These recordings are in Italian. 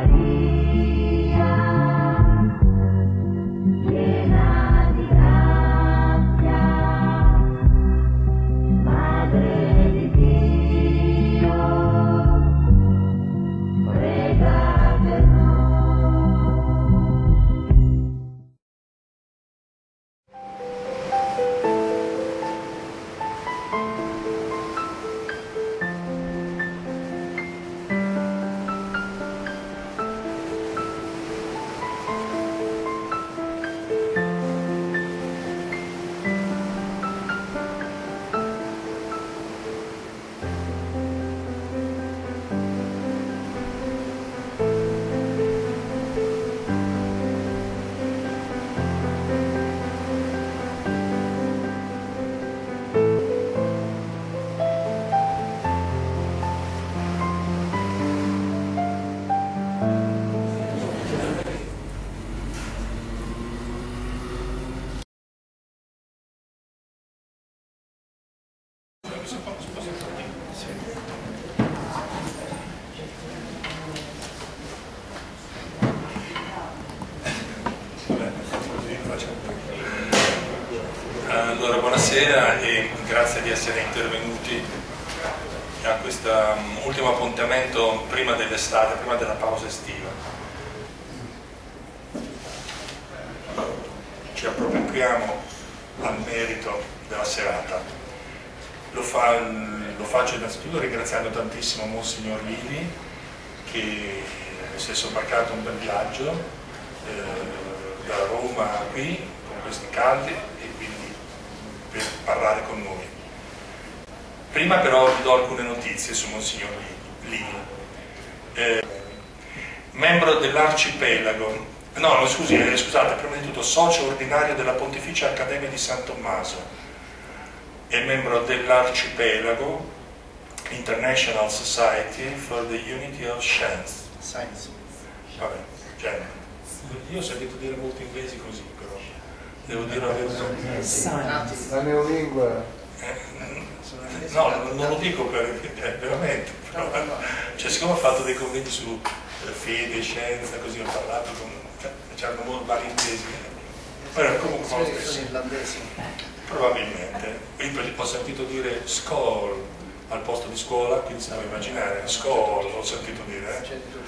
Allora, buonasera e grazie di essere intervenuti a questo ultimo appuntamento prima dell'estate, prima della pausa estiva. Ci appropriamo al merito della serata. Lo faccio innanzitutto ringraziando tantissimo Monsignor Livi che si è sobbarcato un bel viaggio da Roma qui con questi caldi e quindi per parlare con noi. Prima però vi do alcune notizie su Monsignor Livi. Membro dell'Arcipelago, scusate, prima di tutto socio ordinario della Pontificia Accademia di San Tommaso, è membro dell'Arcipelago International Society for the Unity of Science. Vabbè, cioè, io ho sentito dire molti inglesi così, però devo dire la verità. La neolingua. No, non lo dico veramente, però, cioè, siccome ho fatto dei convegni su fede, scienza, così ho parlato con, c'erano vari inglesi, però comunque sono irlandesi. Probabilmente. Io ho sentito dire school al posto di scuola, quindi si può immaginare, school ho sentito dire.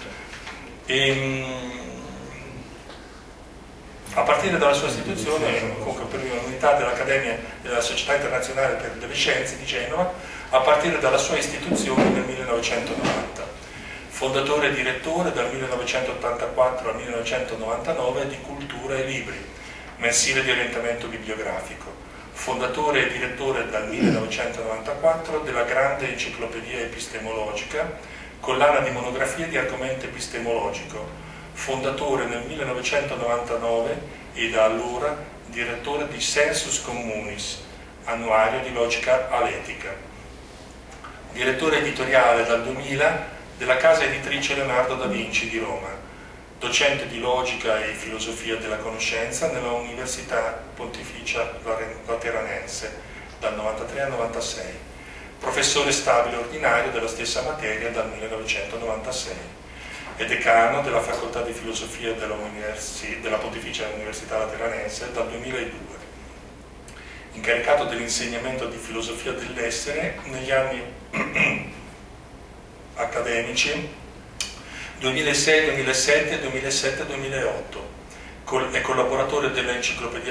A partire dalla sua istituzione, comunque per l'unità dell'Accademia della Società Internazionale delle Scienze di Genova, a partire dalla sua istituzione nel 1990. Fondatore e direttore dal 1984 al 1999 di Cultura e Libri, mensile di orientamento bibliografico. Fondatore e direttore dal 1994 della Grande Enciclopedia Epistemologica, collana di monografie di argomento epistemologico. Fondatore nel 1999 e da allora direttore di Sensus Communis, annuario di logica aletica. Direttore editoriale dal 2000 della casa editrice Leonardo da Vinci di Roma. Docente di logica e filosofia della conoscenza nella Università Pontificia Lateranense dal 93 al 96. Professore stabile ordinario della stessa materia dal 1996. È decano della Facoltà di Filosofia della Pontificia Università Lateranense dal 2002. Incaricato dell'insegnamento di filosofia dell'essere negli anni accademici 2006, 2007, 2007, 2008. È collaboratore dell'Enciclopedia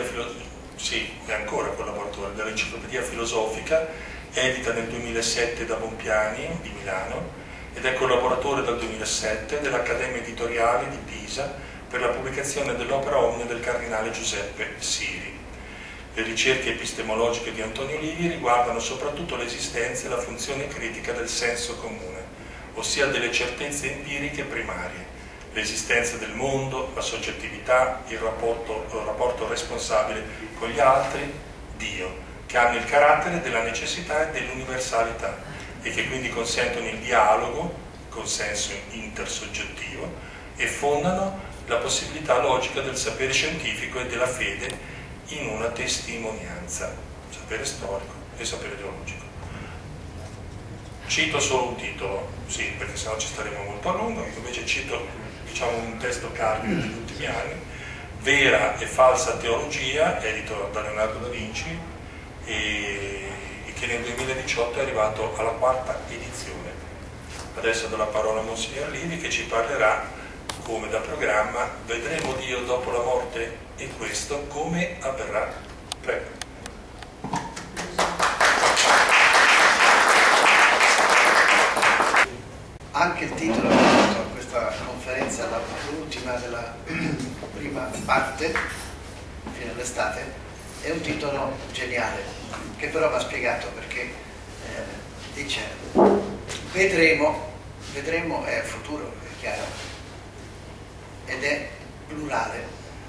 Filosofica, edita nel 2007 da Bompiani di Milano, ed è collaboratore dal 2007 dell'Accademia Editoriale di Pisa per la pubblicazione dell'opera Omnia del cardinale Giuseppe Siri. Le ricerche epistemologiche di Antonio Livi riguardano soprattutto l'esistenza e la funzione critica del senso comune, ossia delle certezze empiriche primarie, l'esistenza del mondo, la soggettività, il rapporto responsabile con gli altri, Dio, che hanno il carattere della necessità e dell'universalità e che quindi consentono il dialogo, il consenso intersoggettivo e fondano la possibilità logica del sapere scientifico e della fede in una testimonianza, sapere storico e sapere teologico. Cito solo un titolo, sì, perché sennò ci staremo molto a lungo, invece cito il diciamo, un testo cardine degli ultimi anni, Vera e falsa teologia, edito da Leonardo da Vinci, e che nel 2018 è arrivato alla 4ª edizione. Adesso do la parola a Monsignor Livi, che ci parlerà, come da programma, Vedremo Dio dopo la morte, e questo come avverrà? Prego. Anche il titolo a questa conferenza, l'ultima della prima parte, fino all'estate, è un titolo geniale, che però va spiegato, perché dice vedremo è futuro, è chiaro, ed è plurale,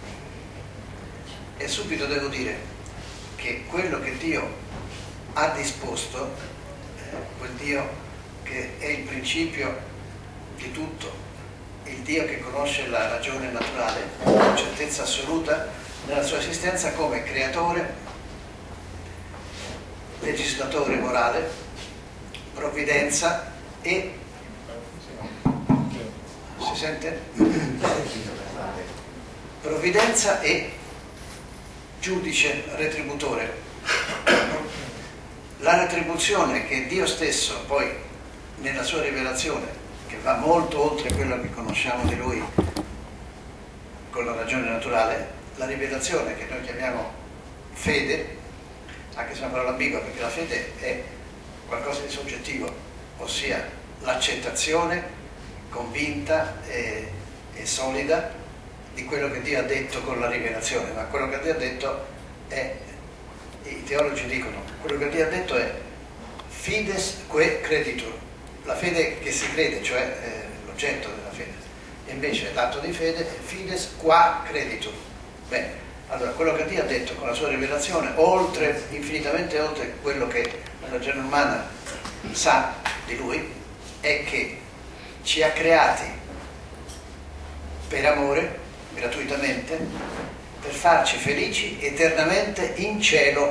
e subito devo dire che quello che Dio ha disposto, quel Dio che è il principio di tutto, il Dio che conosce la ragione naturale con certezza assoluta nella sua esistenza come creatore, legislatore morale, provvidenza e si sente? Provvidenza e giudice retributore. La retribuzione che Dio stesso poi nella sua rivelazione, che va molto oltre quello che conosciamo di Lui con la ragione naturale, la rivelazione che noi chiamiamo fede, anche se è una parola ambigua, perché la fede è qualcosa di soggettivo, ossia l'accettazione convinta e solida di quello che Dio ha detto con la rivelazione. Ma quello che Dio ha detto è, i teologi dicono, quello che Dio ha detto è fides que creditur, la fede che si crede, cioè l'oggetto della fede, e invece l'atto di fede è fides qua creditur. Bene, allora quello che Dio ha detto con la sua rivelazione, oltre, infinitamente oltre quello che la ragione umana sa di Lui, è che ci ha creati per amore, gratuitamente, per farci felici eternamente in cielo.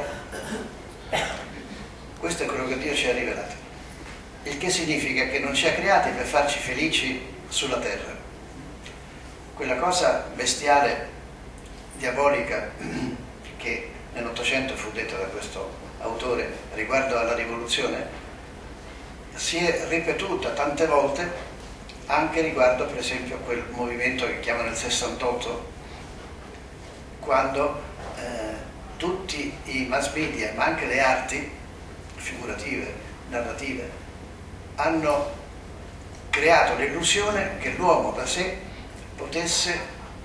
Questo è quello che Dio ci ha rivelato. Il che significa che non ci ha creati per farci felici sulla terra. Quella cosa bestiale, diabolica, che nell'Ottocento fu detta da questo autore riguardo alla rivoluzione, si è ripetuta tante volte anche riguardo per esempio a quel movimento che chiamano il 68, quando tutti i mass media, ma anche le arti figurative, narrative, hanno creato l'illusione che l'uomo da sé potesse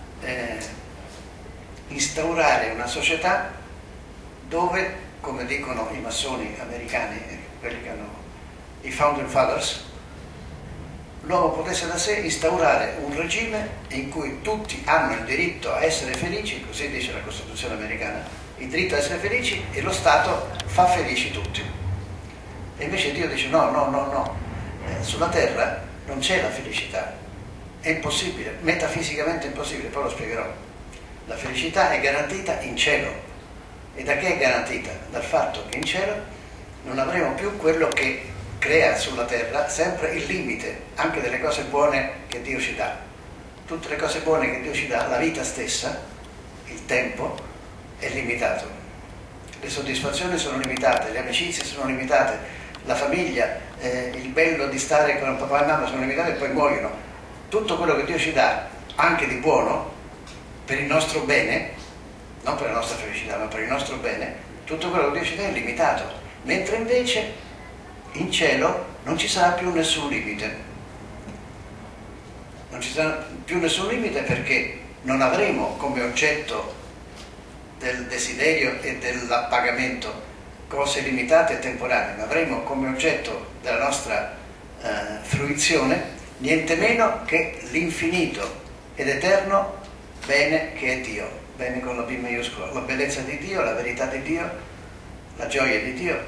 instaurare una società dove, come dicono i massoni americani, quelli che hanno i Founding Fathers, l'uomo potesse da sé instaurare un regime in cui tutti hanno il diritto a essere felici, così dice la Costituzione americana, il diritto a essere felici, e lo Stato fa felici tutti. E invece Dio dice no, sulla terra non c'è la felicità, è impossibile, metafisicamente impossibile, poi lo spiegherò. La felicità è garantita in cielo. E da che è garantita? Dal fatto che in cielo non avremo più quello che crea sulla terra sempre il limite anche delle cose buone che Dio ci dà. Tutte le cose buone che Dio ci dà, la vita stessa, il tempo, è limitato. Le soddisfazioni sono limitate, le amicizie sono limitate, la famiglia, il bello di stare con papà e mamma sono limitati e poi muoiono. Tutto quello che Dio ci dà, anche di buono, per il nostro bene, non per la nostra felicità, ma per il nostro bene, tutto quello che Dio ci dà è limitato. Mentre invece in cielo non ci sarà più nessun limite. Non ci sarà più nessun limite perché non avremo come oggetto del desiderio e dell'appagamento cose limitate e temporanee, ma avremo come oggetto della nostra fruizione niente meno che l'infinito ed eterno bene che è Dio, bene con la B maiuscola, la bellezza di Dio, la verità di Dio, la gioia di Dio,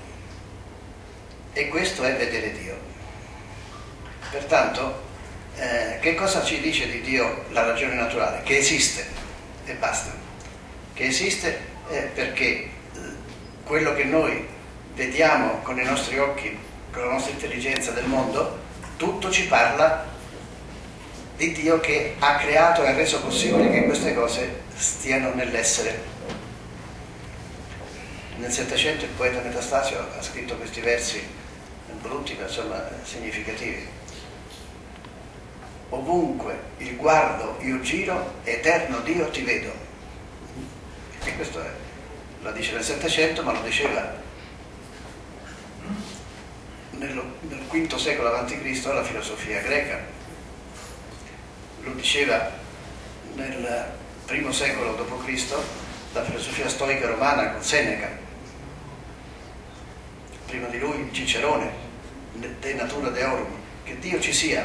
e questo è vedere Dio. Pertanto che cosa ci dice di Dio la ragione naturale? Che esiste e basta, che esiste perché quello che noi vediamo con i nostri occhi, con la nostra intelligenza del mondo, tutto ci parla di Dio che ha creato e ha reso possibile che queste cose stiano nell'essere. Nel Settecento il poeta Metastasio ha scritto questi versi brutti ma insomma significativi. Ovunque il guardo io giro, eterno Dio ti vedo. E questo lo dice nel Settecento, ma lo diceva nel V secolo a.C. la filosofia greca, lo diceva nel I secolo d.C. la filosofia stoica romana con Seneca, prima di lui Cicerone, De Natura Deorum, che Dio ci sia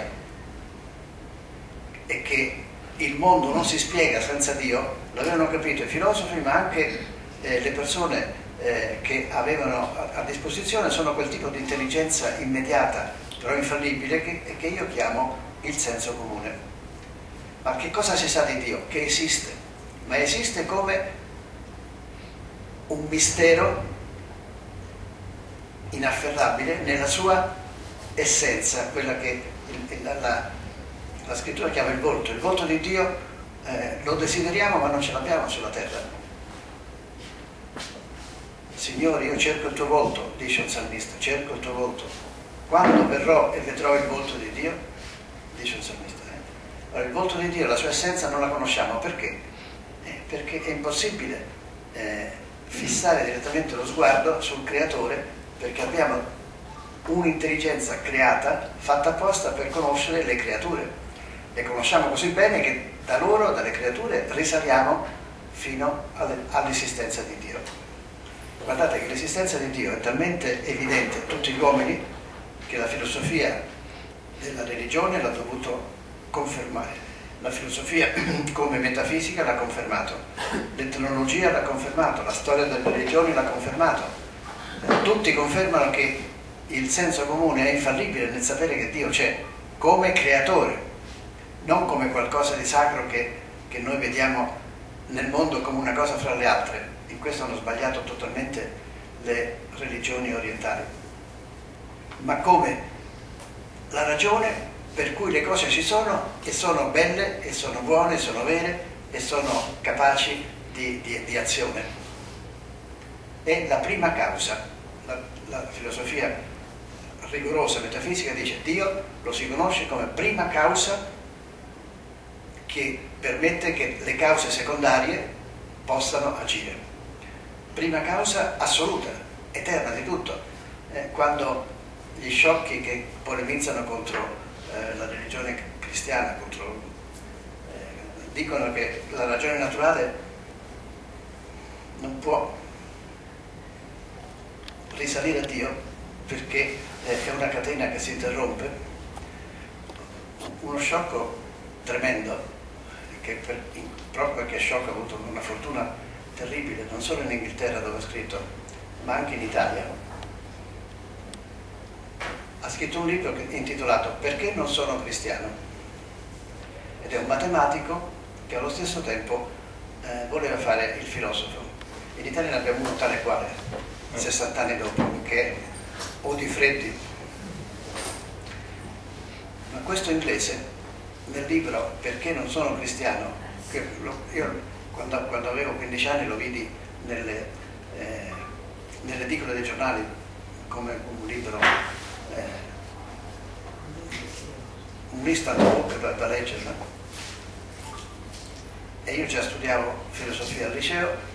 e che il mondo non si spiega senza Dio, l'avevano capito i filosofi, ma anche le persone che avevano a disposizione. Sono quel tipo di intelligenza immediata, però infallibile, che io chiamo il senso comune. Ma che cosa si sa di Dio? Che esiste, ma esiste come un mistero inafferrabile nella sua essenza, quella che la scrittura chiama il volto. Il volto di Dio lo desideriamo ma non ce l'abbiamo sulla terra. Signore, io cerco il tuo volto, dice un salmista, cerco il tuo volto. Quando verrò e vedrò il volto di Dio, dice un salmista. Allora, il volto di Dio, la sua essenza non la conosciamo. Perché? Perché è impossibile fissare direttamente lo sguardo sul creatore, perché abbiamo un'intelligenza creata, fatta apposta per conoscere le creature. Le conosciamo così bene che da loro, dalle creature, risaliamo fino all'esistenza di Dio. Guardate che l'esistenza di Dio è talmente evidente a tutti gli uomini che la filosofia della religione l'ha dovuto confermare. La filosofia come metafisica l'ha confermato, l'etnologia l'ha confermato, la storia delle religioni l'ha confermato. Tutti confermano che il senso comune è infallibile nel sapere che Dio c'è come creatore, non come qualcosa di sacro che noi vediamo nel mondo come una cosa fra le altre. In questo hanno sbagliato totalmente le religioni orientali, ma come la ragione per cui le cose ci sono e sono belle e sono buone, sono vere e sono capaci di azione. È la prima causa. La filosofia rigorosa metafisica dice Dio lo si conosce come prima causa che permette che le cause secondarie possano agire. Prima causa assoluta, eterna di tutto. Quando gli sciocchi che polemizzano contro la religione cristiana, dicono che la ragione naturale non può risalire a Dio perché è una catena che si interrompe, uno sciocco tremendo, che proprio perché sciocco ha avuto una fortuna terribile, non solo in Inghilterra dove ha scritto, ma anche in Italia. Ha scritto un libro intitolato Perché non sono cristiano? Ed è un matematico che allo stesso tempo voleva fare il filosofo. In Italia ne abbiamo uno tale quale, 60 anni dopo, che è Odifreddi. Ma questo inglese, nel libro Perché non sono cristiano, che io quando avevo 15 anni lo vidi nelle edicole dei giornali come un libro, un instant book da leggere, no? E io già studiavo filosofia al liceo.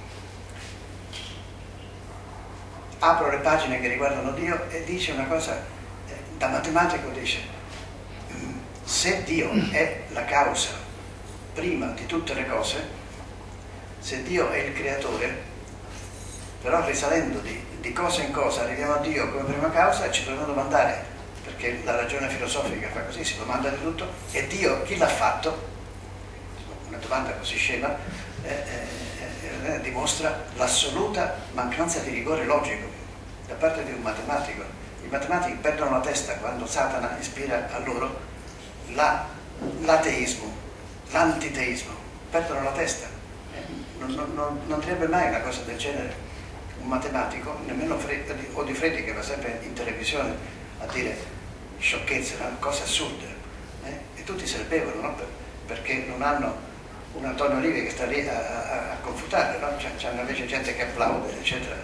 Apro le pagine che riguardano Dio e dice una cosa, da matematico dice, se Dio è la causa prima di tutte le cose, se Dio è il creatore, però risalendo di cosa in cosa arriviamo a Dio come prima causa e ci dobbiamo domandare, perché la ragione filosofica fa così, si domanda di tutto, e Dio chi l'ha fatto? Una domanda così scema dimostra l'assoluta mancanza di rigore logico da parte di un matematico. I matematici perdono la testa quando Satana ispira a loro l'ateismo, l'antiteismo, perdono la testa. Non direbbe mai una cosa del genere un matematico, nemmeno Odifreddi, che va sempre in televisione a dire sciocchezze, cose assurde. tutti se le bevono, no? Perché non hanno un Antonio Olivi che sta lì a confutare, no? C'è invece gente che applaude, eccetera.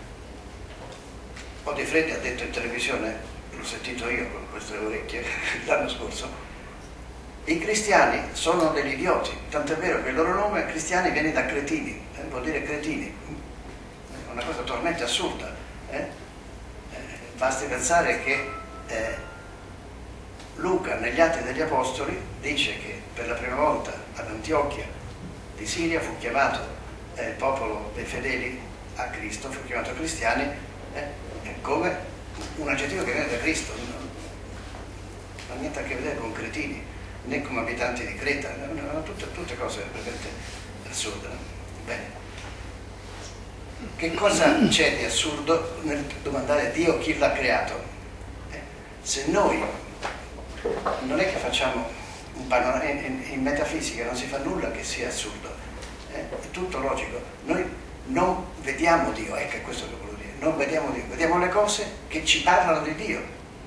Odi Freddi ha detto in televisione, l'ho sentito io con queste orecchie l'anno scorso, i cristiani sono degli idioti, tant'è vero che il loro nome cristiani viene da cretini, vuol dire cretini, è una cosa totalmente assurda. Basti pensare che Luca negli Atti degli Apostoli dice che per la prima volta ad Antiochia di Siria fu chiamato il popolo dei fedeli a Cristo, fu chiamato cristiani, come un aggettivo che viene da Cristo, non ha niente a che vedere con cretini, né come abitanti di Creta, tutte cose veramente assurde. No? Bene. Che cosa c'è di assurdo nel domandare a Dio chi l'ha creato? Se noi non è che facciamo un panorama, in metafisica non si fa nulla che sia assurdo, è tutto logico. Noi non vediamo Dio, ecco è questo che volevo dire, non vediamo Dio, vediamo le cose che ci parlano di Dio,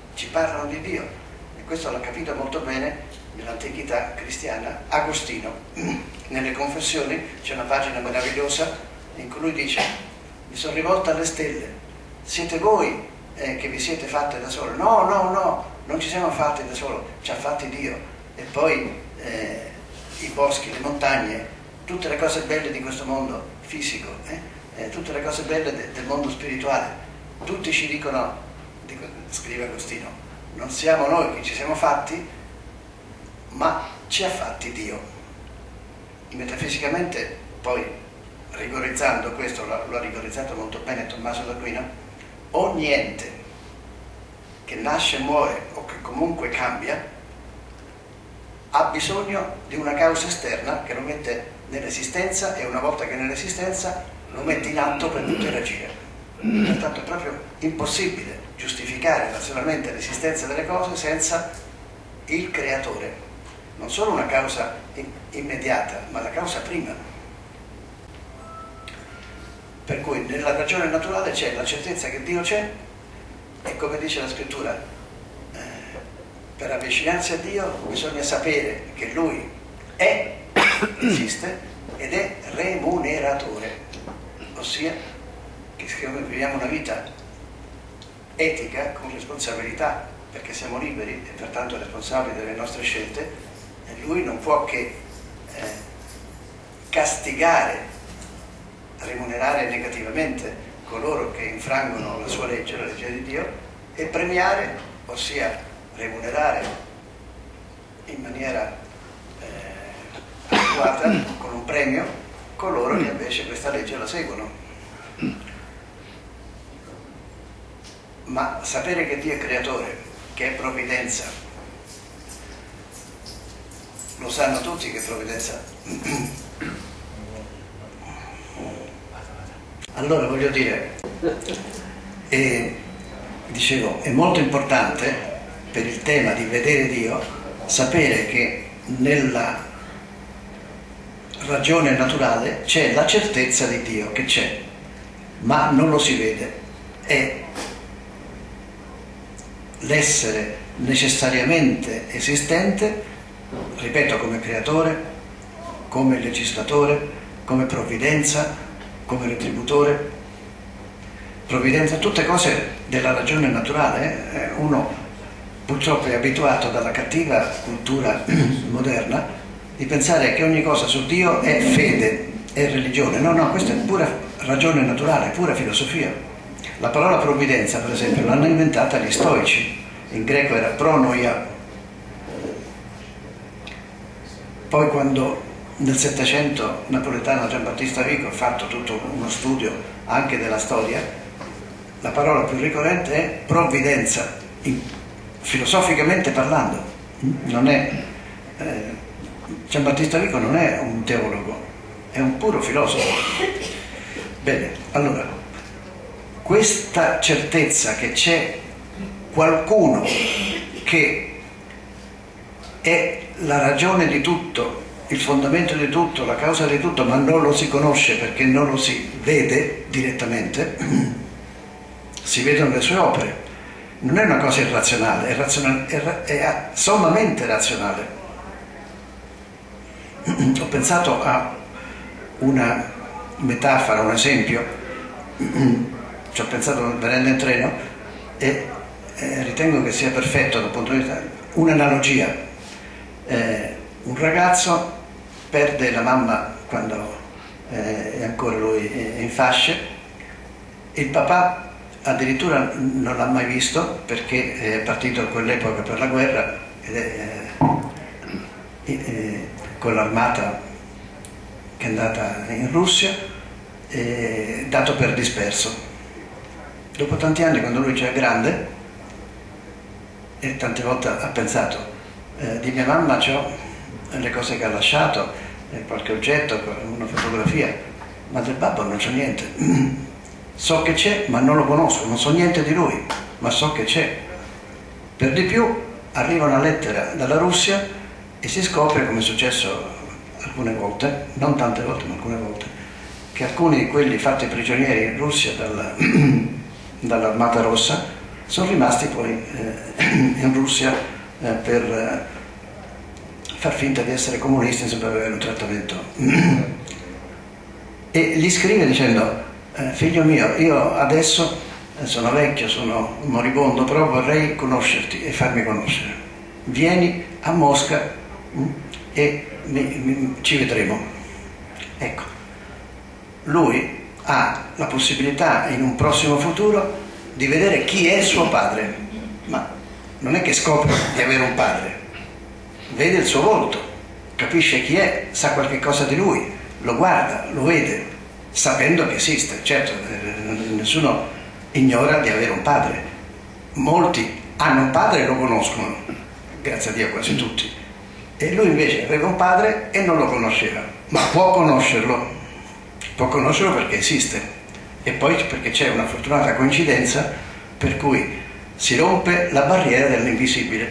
e questo l'ha capito molto bene nell'antichità cristiana Agostino. Nelle Confessioni c'è una pagina meravigliosa in cui lui dice: mi sono rivolto alle stelle, siete voi che vi siete fatte da sole? No, non ci siamo fatti da solo, ci ha fatti Dio. E poi i boschi, le montagne, tutte le cose belle di questo mondo fisico, tutte le cose belle del mondo spirituale, tutti ci dicono, scrive Agostino, non siamo noi che ci siamo fatti, ma ci ha fatti Dio. Metafisicamente, poi rigorizzando questo, lo ha rigorizzato molto bene Tommaso d'Aquino, ogni ente che nasce, muore o che comunque cambia ha bisogno di una causa esterna che lo mette nell'esistenza, e una volta che è nell'esistenza lo mette in atto per poter agire. Pertanto è proprio impossibile giustificare razionalmente l'esistenza delle cose senza il creatore. Non solo una causa immediata, ma la causa prima. Per cui nella ragione naturale c'è la certezza che Dio c'è, e come dice la scrittura, per avvicinarsi a Dio bisogna sapere che Lui esiste ed è remuneratore, ossia che viviamo una vita etica con responsabilità, perché siamo liberi e pertanto responsabili delle nostre scelte, e Lui non può che castigare, remunerare negativamente coloro che infrangono la sua legge, la legge di Dio, e premiare, ossia remunerare in maniera adeguata, con un premio, coloro che invece questa legge la seguono. Ma sapere che Dio è creatore, che è provvidenza, lo sanno tutti che è provvidenza. Allora voglio dire, dicevo, è molto importante per il tema di vedere Dio sapere che nella ragione naturale c'è la certezza di Dio, che c'è, ma non lo si vede. È l'essere necessariamente esistente, ripeto, come creatore, come legislatore, come provvidenza, come retributore. Provvidenza, tutte cose della ragione naturale. Uno purtroppo è abituato dalla cattiva cultura moderna di pensare che ogni cosa su Dio è fede, è religione. No, questa è pura ragione naturale, pura filosofia. La parola provvidenza, per esempio, l'hanno inventata gli stoici, in greco era pronoia. Poi quando nel Settecento Napoletano Giambattista Vico ha fatto tutto uno studio anche della storia, la parola più ricorrente è provvidenza, filosoficamente parlando. Non è Giambattista Vico non è un teologo, è un puro filosofo. Bene, allora, questa certezza che c'è qualcuno che è la ragione di tutto, il fondamento di tutto, la causa di tutto, ma non lo si conosce perché non lo si vede direttamente, si vedono le sue opere. Non è una cosa irrazionale, è sommamente razionale. ho pensato a una metafora, un esempio, ci ho pensato venendo in treno e ritengo che sia perfetto dal punto di vista, un'analogia. Un ragazzo perde la mamma quando è ancora lui in fasce, il papà addirittura non l'ha mai visto perché è partito a quell'epoca per la guerra con l'armata che è andata in Russia, dato per disperso. Dopo tanti anni, quando lui già è grande, e tante volte ha pensato, di mia mamma c'ho le cose che ha lasciato, qualche oggetto, una fotografia, ma del babbo non c'ho niente. So che c'è, ma non lo conosco, non so niente di lui, ma so che c'è. Per di più arriva una lettera dalla Russia e si scopre, come è successo alcune volte, non tante volte, ma alcune volte, che alcuni di quelli fatti prigionieri in Russia dall'Armata Rossa sono rimasti poi in Russia per far finta di essere comunisti senza avere un trattamento. E gli scrive dicendo: figlio mio, io adesso sono vecchio, sono moribondo, però vorrei conoscerti e farmi conoscere. Vieni a Mosca e ci vedremo. Ecco, lui ha la possibilità in un prossimo futuro di vedere chi è suo padre, ma non è che scopre di avere un padre, vede il suo volto, capisce chi è, sa qualche cosa di lui, lo guarda, lo vede, sapendo che esiste. Certo, nessuno ignora di avere un padre, molti hanno un padre e lo conoscono, grazie a Dio quasi tutti, e lui invece aveva un padre e non lo conosceva, ma può conoscerlo perché esiste, e poi perché c'è una fortunata coincidenza per cui si rompe la barriera dell'invisibile.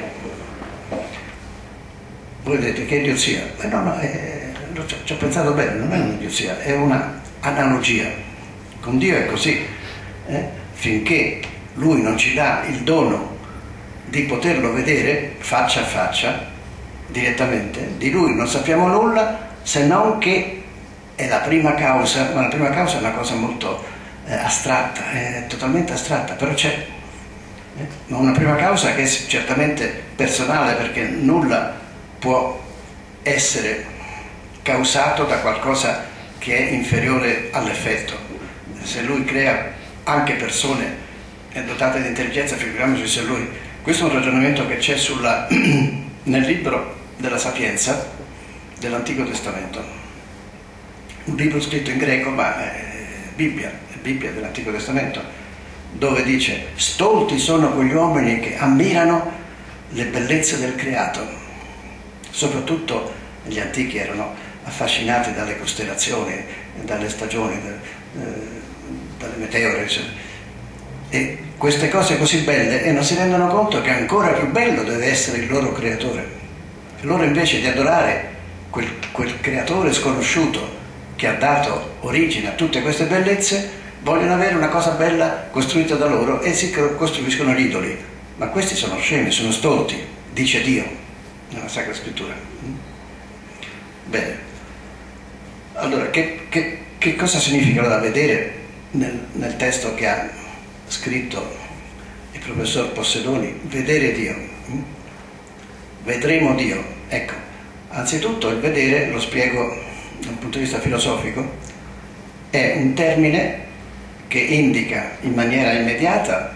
Voi dite che idiozia? No, ci ho pensato bene, non è un'idiozia, è una analogia. Con Dio è così, finché Lui non ci dà il dono di poterlo vedere faccia a faccia, direttamente, di Lui non sappiamo nulla, se non che è la prima causa, ma la prima causa è una cosa molto astratta, è totalmente astratta, però c'è. Ma una prima causa che è certamente personale, perché nulla può essere causato da qualcosa che è inferiore all'effetto. Se lui crea anche persone dotate di intelligenza, figuriamoci se lui... Questo è un ragionamento che c'è nel libro della Sapienza dell'Antico Testamento, un libro scritto in greco, ma è Bibbia dell'Antico Testamento, dove dice: stolti sono quegli uomini che ammirano le bellezze del creato. Soprattutto gli antichi erano affascinati dalle costellazioni, dalle stagioni, dalle meteore, e queste cose così belle, e non si rendono conto che ancora più bello deve essere il loro creatore. Loro invece di adorare quel creatore sconosciuto che ha dato origine a tutte queste bellezze, vogliono avere una cosa bella costruita da loro e si costruiscono gli idoli. Ma questi sono scemi, sono stolti, dice Dio nella Sacra Scrittura. Bene, allora che cosa significa da vedere nel testo che ha scritto il professor Possedoni? Vedere Dio, vedremo Dio. Ecco, anzitutto il vedere, lo spiego dal punto di vista filosofico, è un termine che indica in maniera immediata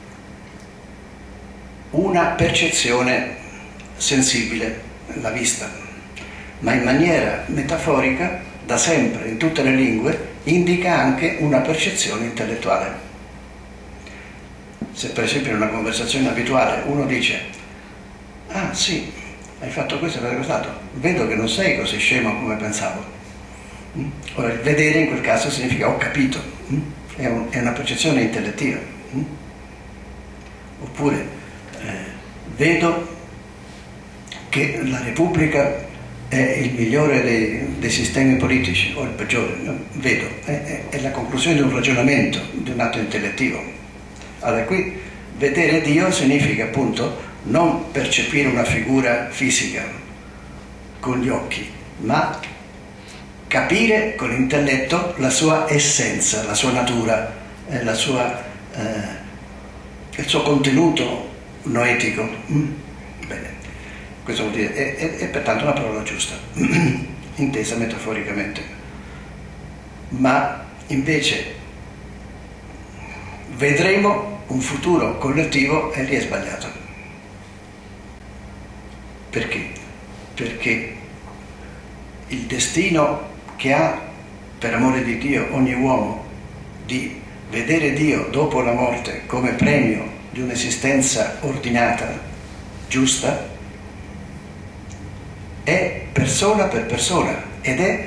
una percezione sensibile, la vista, ma in maniera metaforica, da sempre in tutte le lingue, indica anche una percezione intellettuale. Se per esempio in una conversazione abituale uno dice: ah sì, hai fatto questo e quest'altro, vedo che non sei così scemo come pensavo. Ora, il vedere in quel caso significa ho capito, è una percezione intellettiva. Oppure vedo che la Repubblica è il migliore dei sistemi politici, o il peggiore, vedo, è la conclusione di un ragionamento, di un atto intellettivo. Allora qui vedere Dio significa appunto non percepire una figura fisica con gli occhi, ma capire con l'intelletto la sua essenza, la sua natura, il suo contenuto noetico. Bene, questo vuol dire, è pertanto una parola giusta, intesa metaforicamente. Ma invece vedremo un futuro collettivo e lì è sbagliato. Perché? Perché il destino che ha, per amore di Dio, ogni uomo di vedere Dio dopo la morte come premio di un'esistenza ordinata, giusta, è persona per persona ed è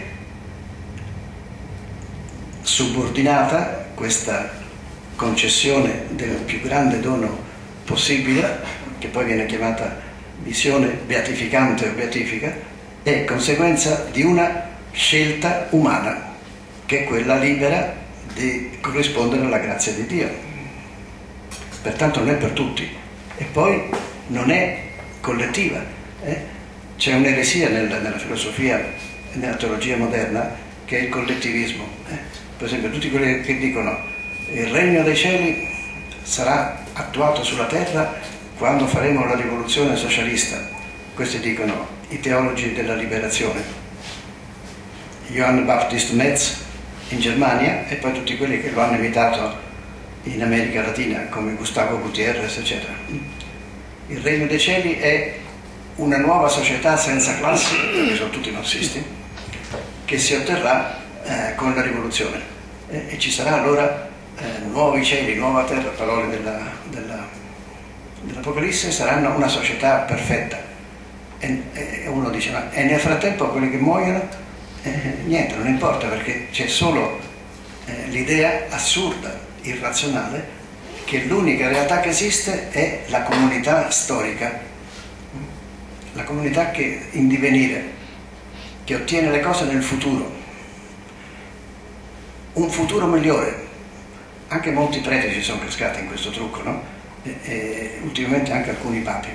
subordinata questa concessione del più grande dono possibile, che poi viene chiamata visione beatificante o beatifica, è conseguenza di una scelta umana, che è quella libera di corrispondere alla grazia di Dio. Pertanto non è per tutti e poi non è collettiva. C'è un'eresia nella filosofia e nella teologia moderna che è il collettivismo. Per esempio tutti quelli che dicono il regno dei cieli sarà attuato sulla terra quando faremo la rivoluzione socialista. Questi dicono i teologi della liberazione. Johann Baptist Metz in Germania e poi tutti quelli che lo hanno imitato in America Latina come Gustavo Gutierrez, eccetera. Il regno dei cieli è una nuova società senza classi, perché sono tutti marxisti, che si otterrà con la rivoluzione e ci sarà allora nuovi cieli, nuova terra, parole dell'Apocalisse, saranno una società perfetta. E uno dice, ma e nel frattempo quelli che muoiono? Niente, non importa, perché c'è solo l'idea assurda, irrazionale, che l'unica realtà che esiste è la comunità storica, la comunità che in divenire, che ottiene le cose nel futuro, un futuro migliore. Anche molti preti ci sono cascati in questo trucco, no? E ultimamente anche alcuni papi.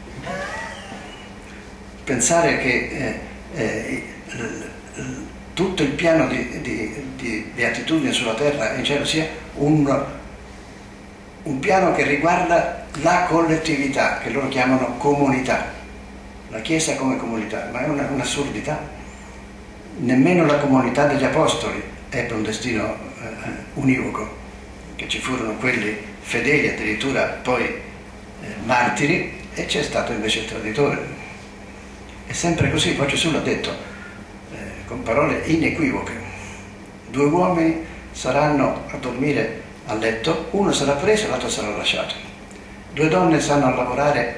Pensare che tutto il piano di beatitudine sulla terra e in cielo sia un piano che riguarda la collettività, che loro chiamano comunità, la Chiesa come comunità, ma è un'assurdità. Nemmeno la comunità degli Apostoli ebbe un destino univoco, che ci furono quelli fedeli, addirittura poi martiri, e c'è stato invece il traditore. È sempre così. Poi Gesù l'ha detto con parole inequivoche: 2 uomini saranno a dormire a letto, uno sarà preso e l'altro sarà lasciato. 2 donne stanno a lavorare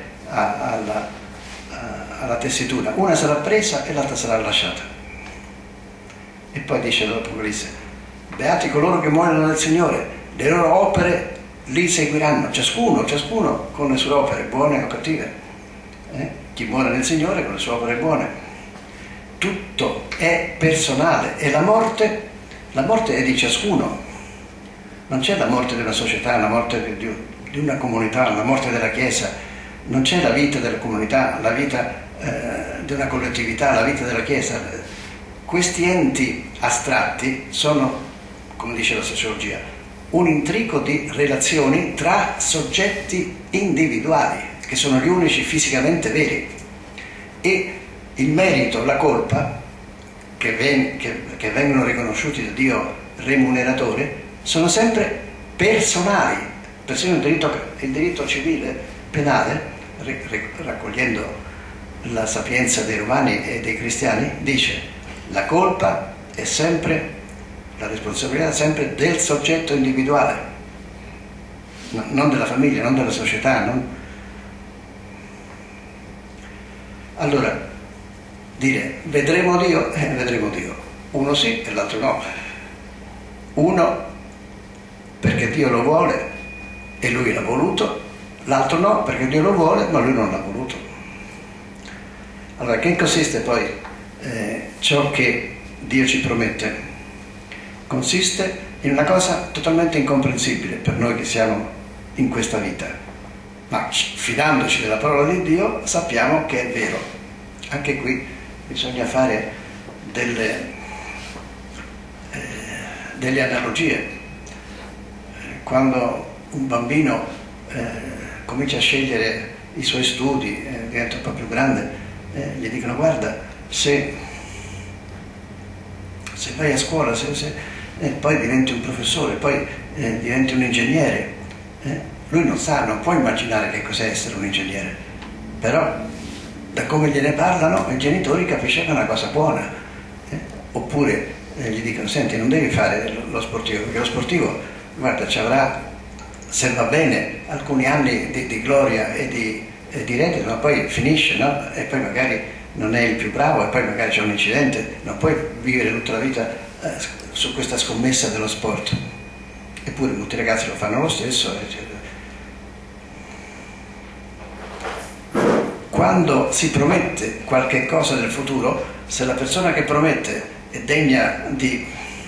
alla tessitura, una sarà presa e l'altra sarà lasciata. E poi dice l'Apocalisse: beati coloro che muoiono nel Signore, le loro opere li seguiranno, ciascuno con le sue opere, buone o cattive. Chi muore nel Signore con le sue opere buone. Tutto è personale e la morte è di ciascuno. Non c'è la morte di una società, la morte di una comunità, la morte della Chiesa. Non c'è la vita della comunità, la vita di una collettività, la vita della Chiesa. Questi enti astratti sono, come dice la sociologia, un intrico di relazioni tra soggetti individuali, che sono gli unici fisicamente veri. E il merito, la colpa, che vengono riconosciuti da Dio remuneratore, sono sempre personali. Persino il diritto civile, penale, raccogliendo la sapienza dei romani e dei cristiani, dice: la colpa è sempre, la responsabilità è sempre del soggetto individuale, non della famiglia, non della società. Allora, dire vedremo Dio, vedremo Dio. Uno sì e l'altro no. Uno perché Dio lo vuole e lui l'ha voluto, l'altro no perché Dio lo vuole ma lui non l'ha voluto. Allora, che consiste poi ciò che Dio ci promette? Consiste in una cosa totalmente incomprensibile per noi che siamo in questa vita, ma fidandoci della parola di Dio sappiamo che è vero. Anche qui bisogna fare delle analogie. Quando un bambino comincia a scegliere i suoi studi, diventa un po' più grande, gli dicono: guarda, se vai a scuola, poi diventi un professore, poi diventi un ingegnere, lui non può immaginare che cos'è essere un ingegnere, però da come gliene parlano i genitori capisce che è una cosa buona. Oppure gli dicono: senti, non devi fare lo sportivo, perché lo sportivo, guarda, ci avrà, se va bene, alcuni anni di gloria e di reddito, ma poi finisce, no? E poi magari non è il più bravo, e poi magari c'è un incidente, non puoi vivere tutta la vita su questa scommessa dello sport. Eppure molti ragazzi lo fanno lo stesso, eccetera. Quando si promette qualche cosa del futuro, se la persona che promette è degna di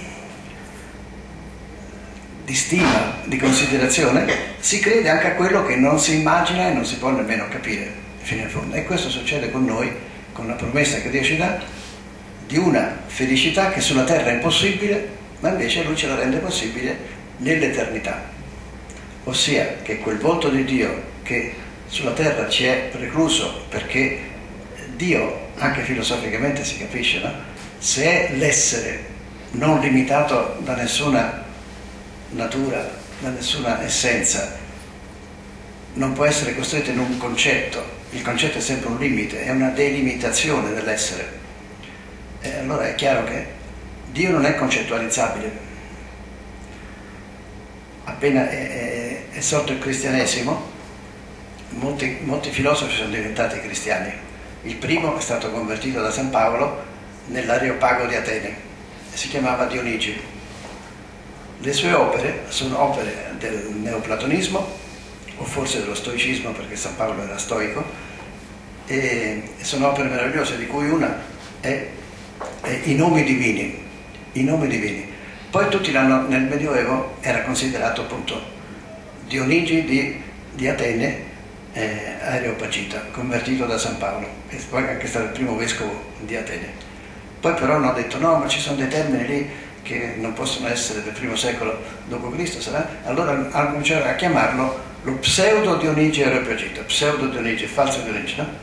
stima, di considerazione, si crede anche a quello che non si immagina e non si può nemmeno capire fino in fondo. E questo succede con noi, con la promessa che Dio ci dà di una felicità che sulla terra è impossibile, ma invece Lui ce la rende possibile nell'eternità. Ossia che quel volto di Dio che sulla terra ci è precluso, perché Dio, anche filosoficamente si capisce, no? Se è l'essere non limitato da nessuna natura, da nessuna essenza, non può essere costretto in un concetto. Il concetto è sempre un limite, è una delimitazione dell'essere. E allora è chiaro che Dio non è concettualizzabile. Appena è sorto il cristianesimo, molti filosofi sono diventati cristiani. Il primo è stato convertito da San Paolo nell'Areopago di Atene e si chiamava Dionigi. Le sue opere sono opere del neoplatonismo, o forse dello stoicismo, perché San Paolo era stoico, e sono opere meravigliose, di cui una è i nomi divini. I nomi divini. Poi tutti l'hanno, nel Medioevo era considerato appunto Dionigi di Atene, Areopagita, convertito da San Paolo, e poi anche stato il primo vescovo di Atene. Poi però hanno detto: no, ma ci sono dei termini lì che non possono essere del primo secolo d.C., sarà? Allora hanno cominciato a chiamarlo lo pseudo Dionigi Areopagita, pseudo Dionigi, falso Dionigi, no?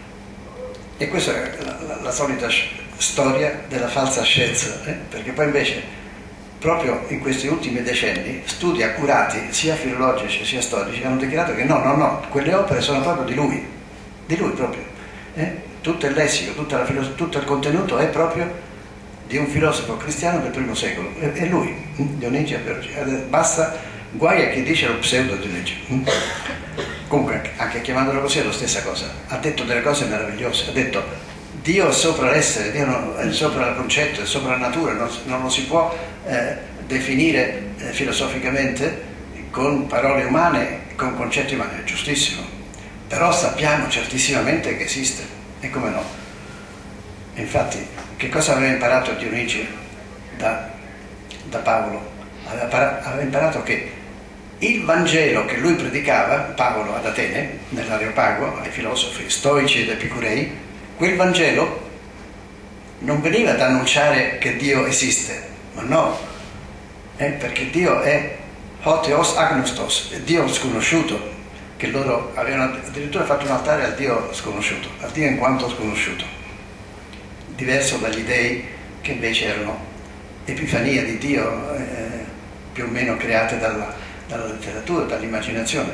E questa è la solita storia della falsa scienza, perché poi invece proprio in questi ultimi decenni studi accurati, sia filologici sia storici, hanno dichiarato che no, quelle opere sono proprio di lui proprio. Tutto il lessico, tutto il contenuto è proprio di un filosofo cristiano del primo secolo, è lui, Dionigi Areopagita. Basta, guai a chi dice lo pseudo Dionigi. Comunque, anche chiamandolo così è la stessa cosa. Ha detto delle cose meravigliose, ha detto: Dio è sopra l'essere, Dio è sopra il concetto, è sopra la natura, non lo si può definire filosoficamente con parole umane, con concetti umani. È giustissimo, però sappiamo certissimamente che esiste, e come no? Infatti, che cosa aveva imparato Dionigi da Paolo? Aveva imparato che il Vangelo che lui predicava, Paolo ad Atene, nell'Areopago, ai filosofi stoici ed epicurei, quel Vangelo non veniva ad annunciare che Dio esiste, ma no, perché Dio è Hotheos Agnostos, è Dio sconosciuto, che loro avevano addirittura fatto un altare al Dio sconosciuto, al Dio in quanto sconosciuto, diverso dagli dei che invece erano epifania di Dio, più o meno create dalla letteratura, dall'immaginazione.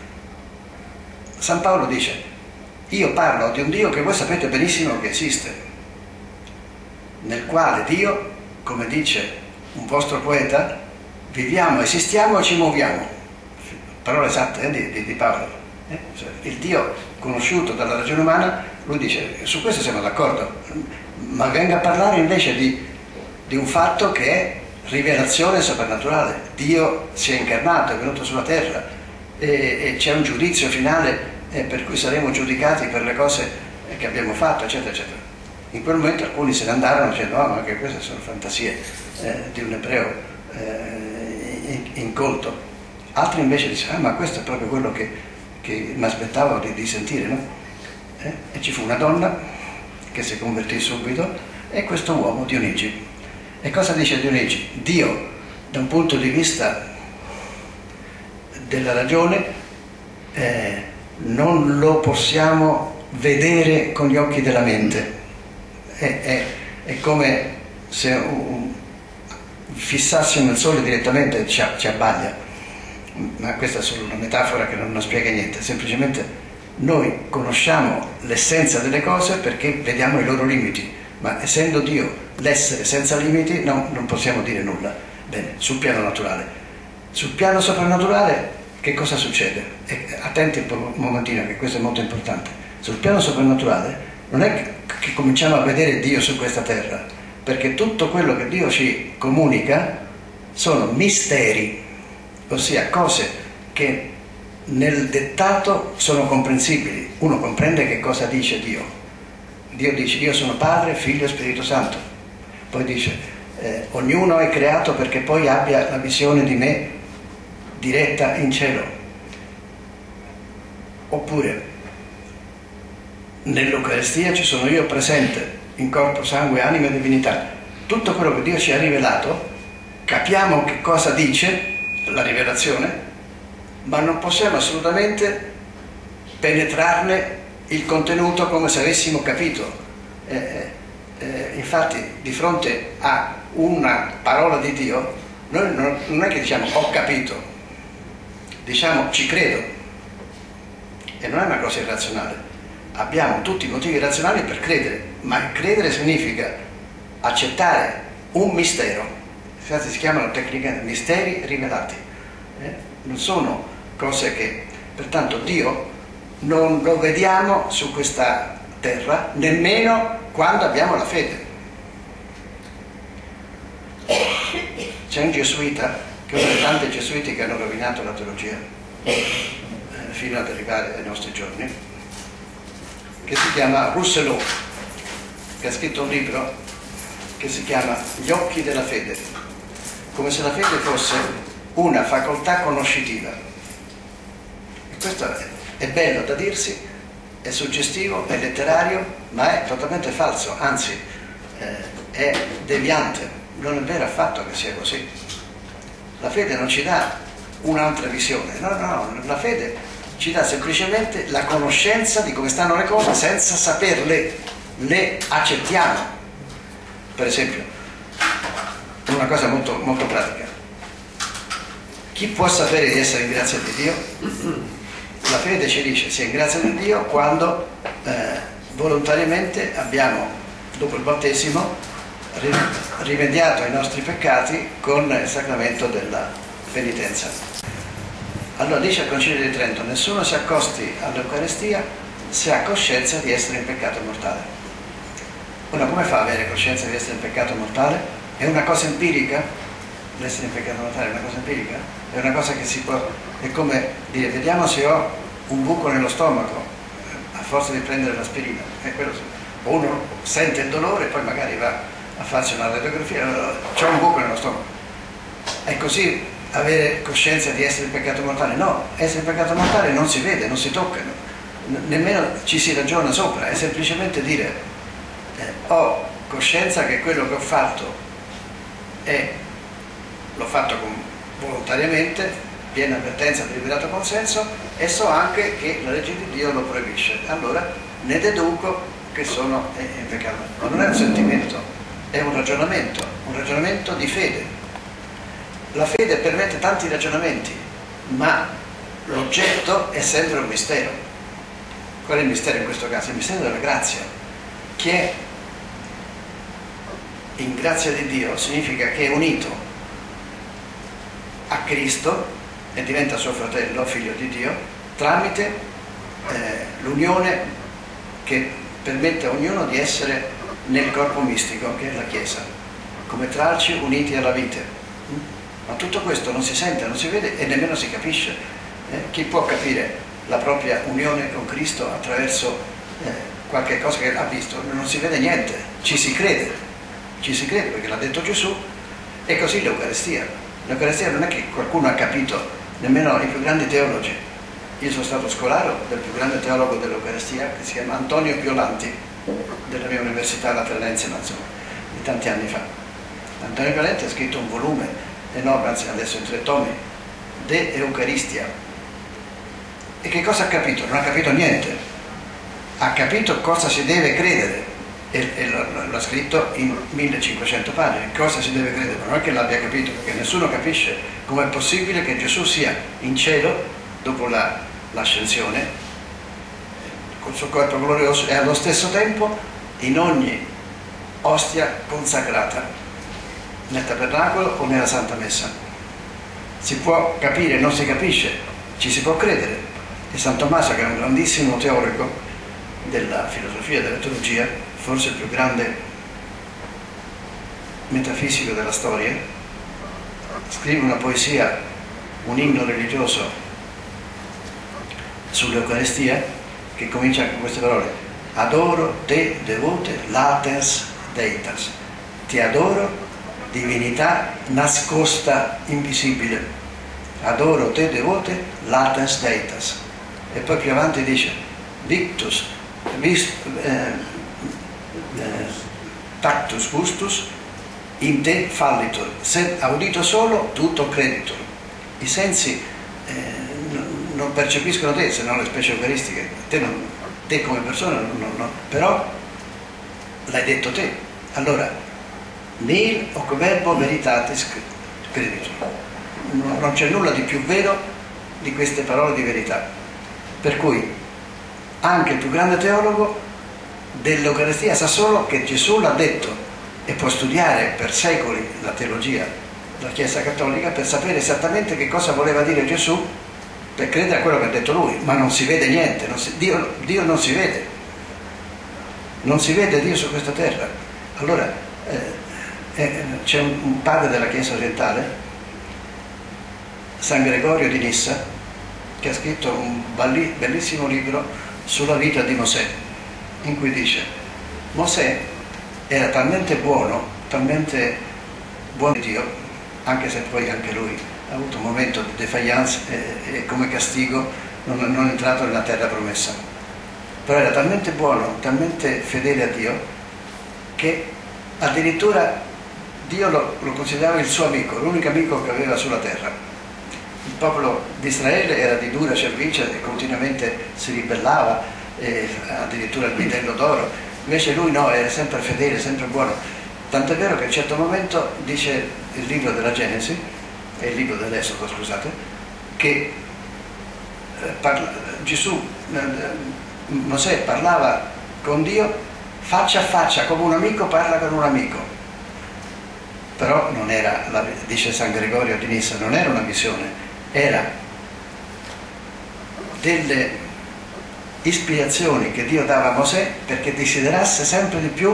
San Paolo dice: io parlo di un Dio che voi sapete benissimo che esiste, nel quale Dio, come dice un vostro poeta, viviamo, esistiamo e ci muoviamo. Parole esatte di Paolo. Cioè, il Dio conosciuto dalla ragione umana, lui dice: su questo siamo d'accordo, ma venga a parlare invece di un fatto che è rivelazione soprannaturale. Dio si è incarnato, è venuto sulla terra e c'è un giudizio finale per cui saremo giudicati per le cose che abbiamo fatto, eccetera, eccetera. In quel momento alcuni se ne andarono dicendo: no, ma che queste sono fantasie di un ebreo incolto. Altri invece dicevano: ma questo è proprio quello che mi aspettavo di sentire, no? E ci fu una donna che si convertì subito, è questo uomo Dionigi. E cosa dice Dionigi? Dio, da un punto di vista della ragione, non lo possiamo vedere con gli occhi della mente. È come se fissassimo il sole direttamente, ci abbaglia. Ma questa è solo una metafora che non spiega niente. Semplicemente noi conosciamo l'essenza delle cose perché vediamo i loro limiti, ma essendo Dio l'essere senza limiti non possiamo dire nulla. Bene, sul piano naturale. Sul piano soprannaturale che cosa succede? Attenti un momentino, che questo è molto importante. Sul piano soprannaturale non è che cominciamo a vedere Dio su questa terra, perché tutto quello che Dio ci comunica sono misteri, ossia cose che nel dettato sono comprensibili. Uno comprende che cosa dice Dio. Dio dice: io sono Padre, Figlio e Spirito Santo. Poi dice: ognuno è creato perché poi abbia la visione di me diretta in cielo. Oppure nell'Eucaristia ci sono io presente in corpo, sangue, anima e divinità. Tutto quello che Dio ci ha rivelato, capiamo che cosa dice la rivelazione, ma non possiamo assolutamente penetrarne il contenuto come se avessimo capito. Infatti, di fronte a una parola di Dio, noi non è che diciamo ho capito, diciamo ci credo, e non è una cosa irrazionale. Abbiamo tutti i motivi razionali per credere, ma credere significa accettare un mistero. Infatti si chiamano tecnicamente misteri rivelati. Non sono cose che, pertanto, Dio non lo vediamo su questa terra nemmeno quando abbiamo la fede. C'è un gesuita, che è uno dei tanti gesuiti che hanno rovinato la teologia fino ad arrivare ai nostri giorni, che si chiama Rousselot, che ha scritto un libro che si chiama Gli occhi della fede, come se la fede fosse una facoltà conoscitiva. E questo è bello da dirsi, è suggestivo, è letterario, ma è totalmente falso, anzi è deviante. Non è vero affatto che sia così. La fede non ci dà un'altra visione, no, la fede ci dà semplicemente la conoscenza di come stanno le cose senza saperle, le accettiamo. Per esempio, una cosa molto, molto pratica: chi può sapere di essere in grazia di Dio? La fede ci dice si è in grazia di Dio quando volontariamente abbiamo, dopo il battesimo, rimediato i nostri peccati con il sacramento della penitenza. Allora dice al Concilio di Trento: nessuno si accosti all'Eucaristia se ha coscienza di essere in peccato mortale. Ora, come fa ad avere coscienza di essere in peccato mortale? È una cosa empirica? L'essere in peccato mortale è una cosa empirica? È una cosa che si può... è come dire: vediamo se ho un buco nello stomaco, a forza di prendere l'aspirina. O uno sente il dolore e poi magari va a farsi una radiografia, c'ho un buco nello stomaco. È così avere coscienza di essere in peccato mortale? No, essere in peccato mortale non si vede, non si tocca, nemmeno ci si ragiona sopra, è semplicemente dire ho coscienza che quello che ho fatto l'ho fatto volontariamente, piena avvertenza, deliberato consenso, e so anche che la legge di Dio lo proibisce. Allora ne deduco che sono in peccato. Ma non è un sentimento, è un ragionamento di fede. La fede permette tanti ragionamenti, ma l'oggetto è sempre un mistero. Qual è il mistero in questo caso? Il mistero della grazia. Chi è in grazia di Dio significa che è unito a Cristo e diventa suo fratello, figlio di Dio, tramite l'unione che permette a ognuno di essere nel corpo mistico, che è la Chiesa, come tralci uniti alla vite. Ma tutto questo non si sente, non si vede e nemmeno si capisce. Chi può capire la propria unione con Cristo attraverso qualche cosa che ha visto? Non si vede niente, ci si crede perché l'ha detto Gesù. E così l'Eucaristia. L'Eucaristia non è che qualcuno ha capito, nemmeno i più grandi teologi. Io sono stato scolaro del più grande teologo dell'Eucaristia, che si chiama Antonio Piolanti, della mia università lateranense, ma insomma. di tanti anni fa. Antonio Valenti ha scritto un volume enorme, anzi adesso in 3 tomi, De Eucaristia. E che cosa ha capito? Non ha capito niente, ha capito cosa si deve credere e l'ha scritto in 1500 pagine, cosa si deve credere, non è che l'abbia capito, perché nessuno capisce com'è possibile che Gesù sia in cielo dopo l'ascensione col suo corpo glorioso e allo stesso tempo in ogni ostia consacrata nel tabernacolo o nella Santa Messa. Si può capire, non si capisce, ci si può credere. E San Tommaso, che è un grandissimo teorico della filosofia e della teologia, forse il più grande metafisico della storia, scrive una poesia, un inno religioso sull'Eucaristia, che comincia con queste parole: adoro te devote latens deitas, ti adoro divinità nascosta, invisibile, adoro te devote latens deitas. E poi più avanti dice victus tactus gustus in te fallitur, sed audito solo tutto creditur. I sensi non percepiscono te, se non le specie eucaristiche, te come persona però l'hai detto te. Allora nil hoc verbo veritatis creditur, non c'è nulla di più vero di queste parole di verità. Per cui anche il più grande teologo dell'Eucaristia sa solo che Gesù l'ha detto, e può studiare per secoli la teologia della Chiesa Cattolica per sapere esattamente che cosa voleva dire Gesù, per credere a quello che ha detto lui, ma non si vede niente, Dio non si vede, non si vede Dio su questa terra. Allora c'è un padre della Chiesa orientale, San Gregorio di Nissa, che ha scritto un bellissimo libro sulla vita di Mosè, in cui dice: Mosè era talmente buono di Dio, anche se poi anche lui ha avuto un momento di defiance e come castigo non è entrato nella terra promessa, però era talmente buono, talmente fedele a Dio, che addirittura Dio lo considerava il suo amico, l'unico amico che aveva sulla terra. Il popolo di Israele era di dura cervice e continuamente si ribellava, addirittura il vitello d'oro, invece lui no, era sempre fedele, sempre buono. Tant'è vero che a un certo momento dice il libro della Genesi, e il libro dell'Esodo, scusate, che Mosè parlava con Dio faccia a faccia, come un amico parla con un amico. Però non era, dice San Gregorio di Nissa, non era una visione, era delle ispirazioni che Dio dava a Mosè perché desiderasse sempre di più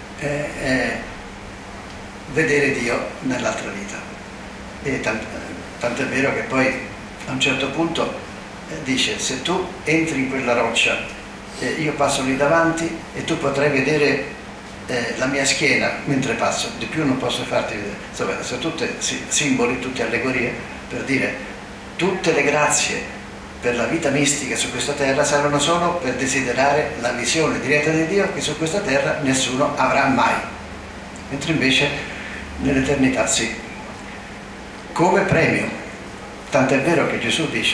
vedere Dio nell'altra vita. E tant'è vero che poi a un certo punto dice: se tu entri in quella roccia, io passo lì davanti e tu potrai vedere la mia schiena mentre passo, di più non posso farti vedere. Insomma, sono tutti simboli, tutte allegorie per dire: tutte le grazie per la vita mistica su questa terra saranno solo per desiderare la visione diretta di Dio, che su questa terra nessuno avrà mai, mentre invece nell'eternità sì, come premio. Tant'è vero che Gesù dice,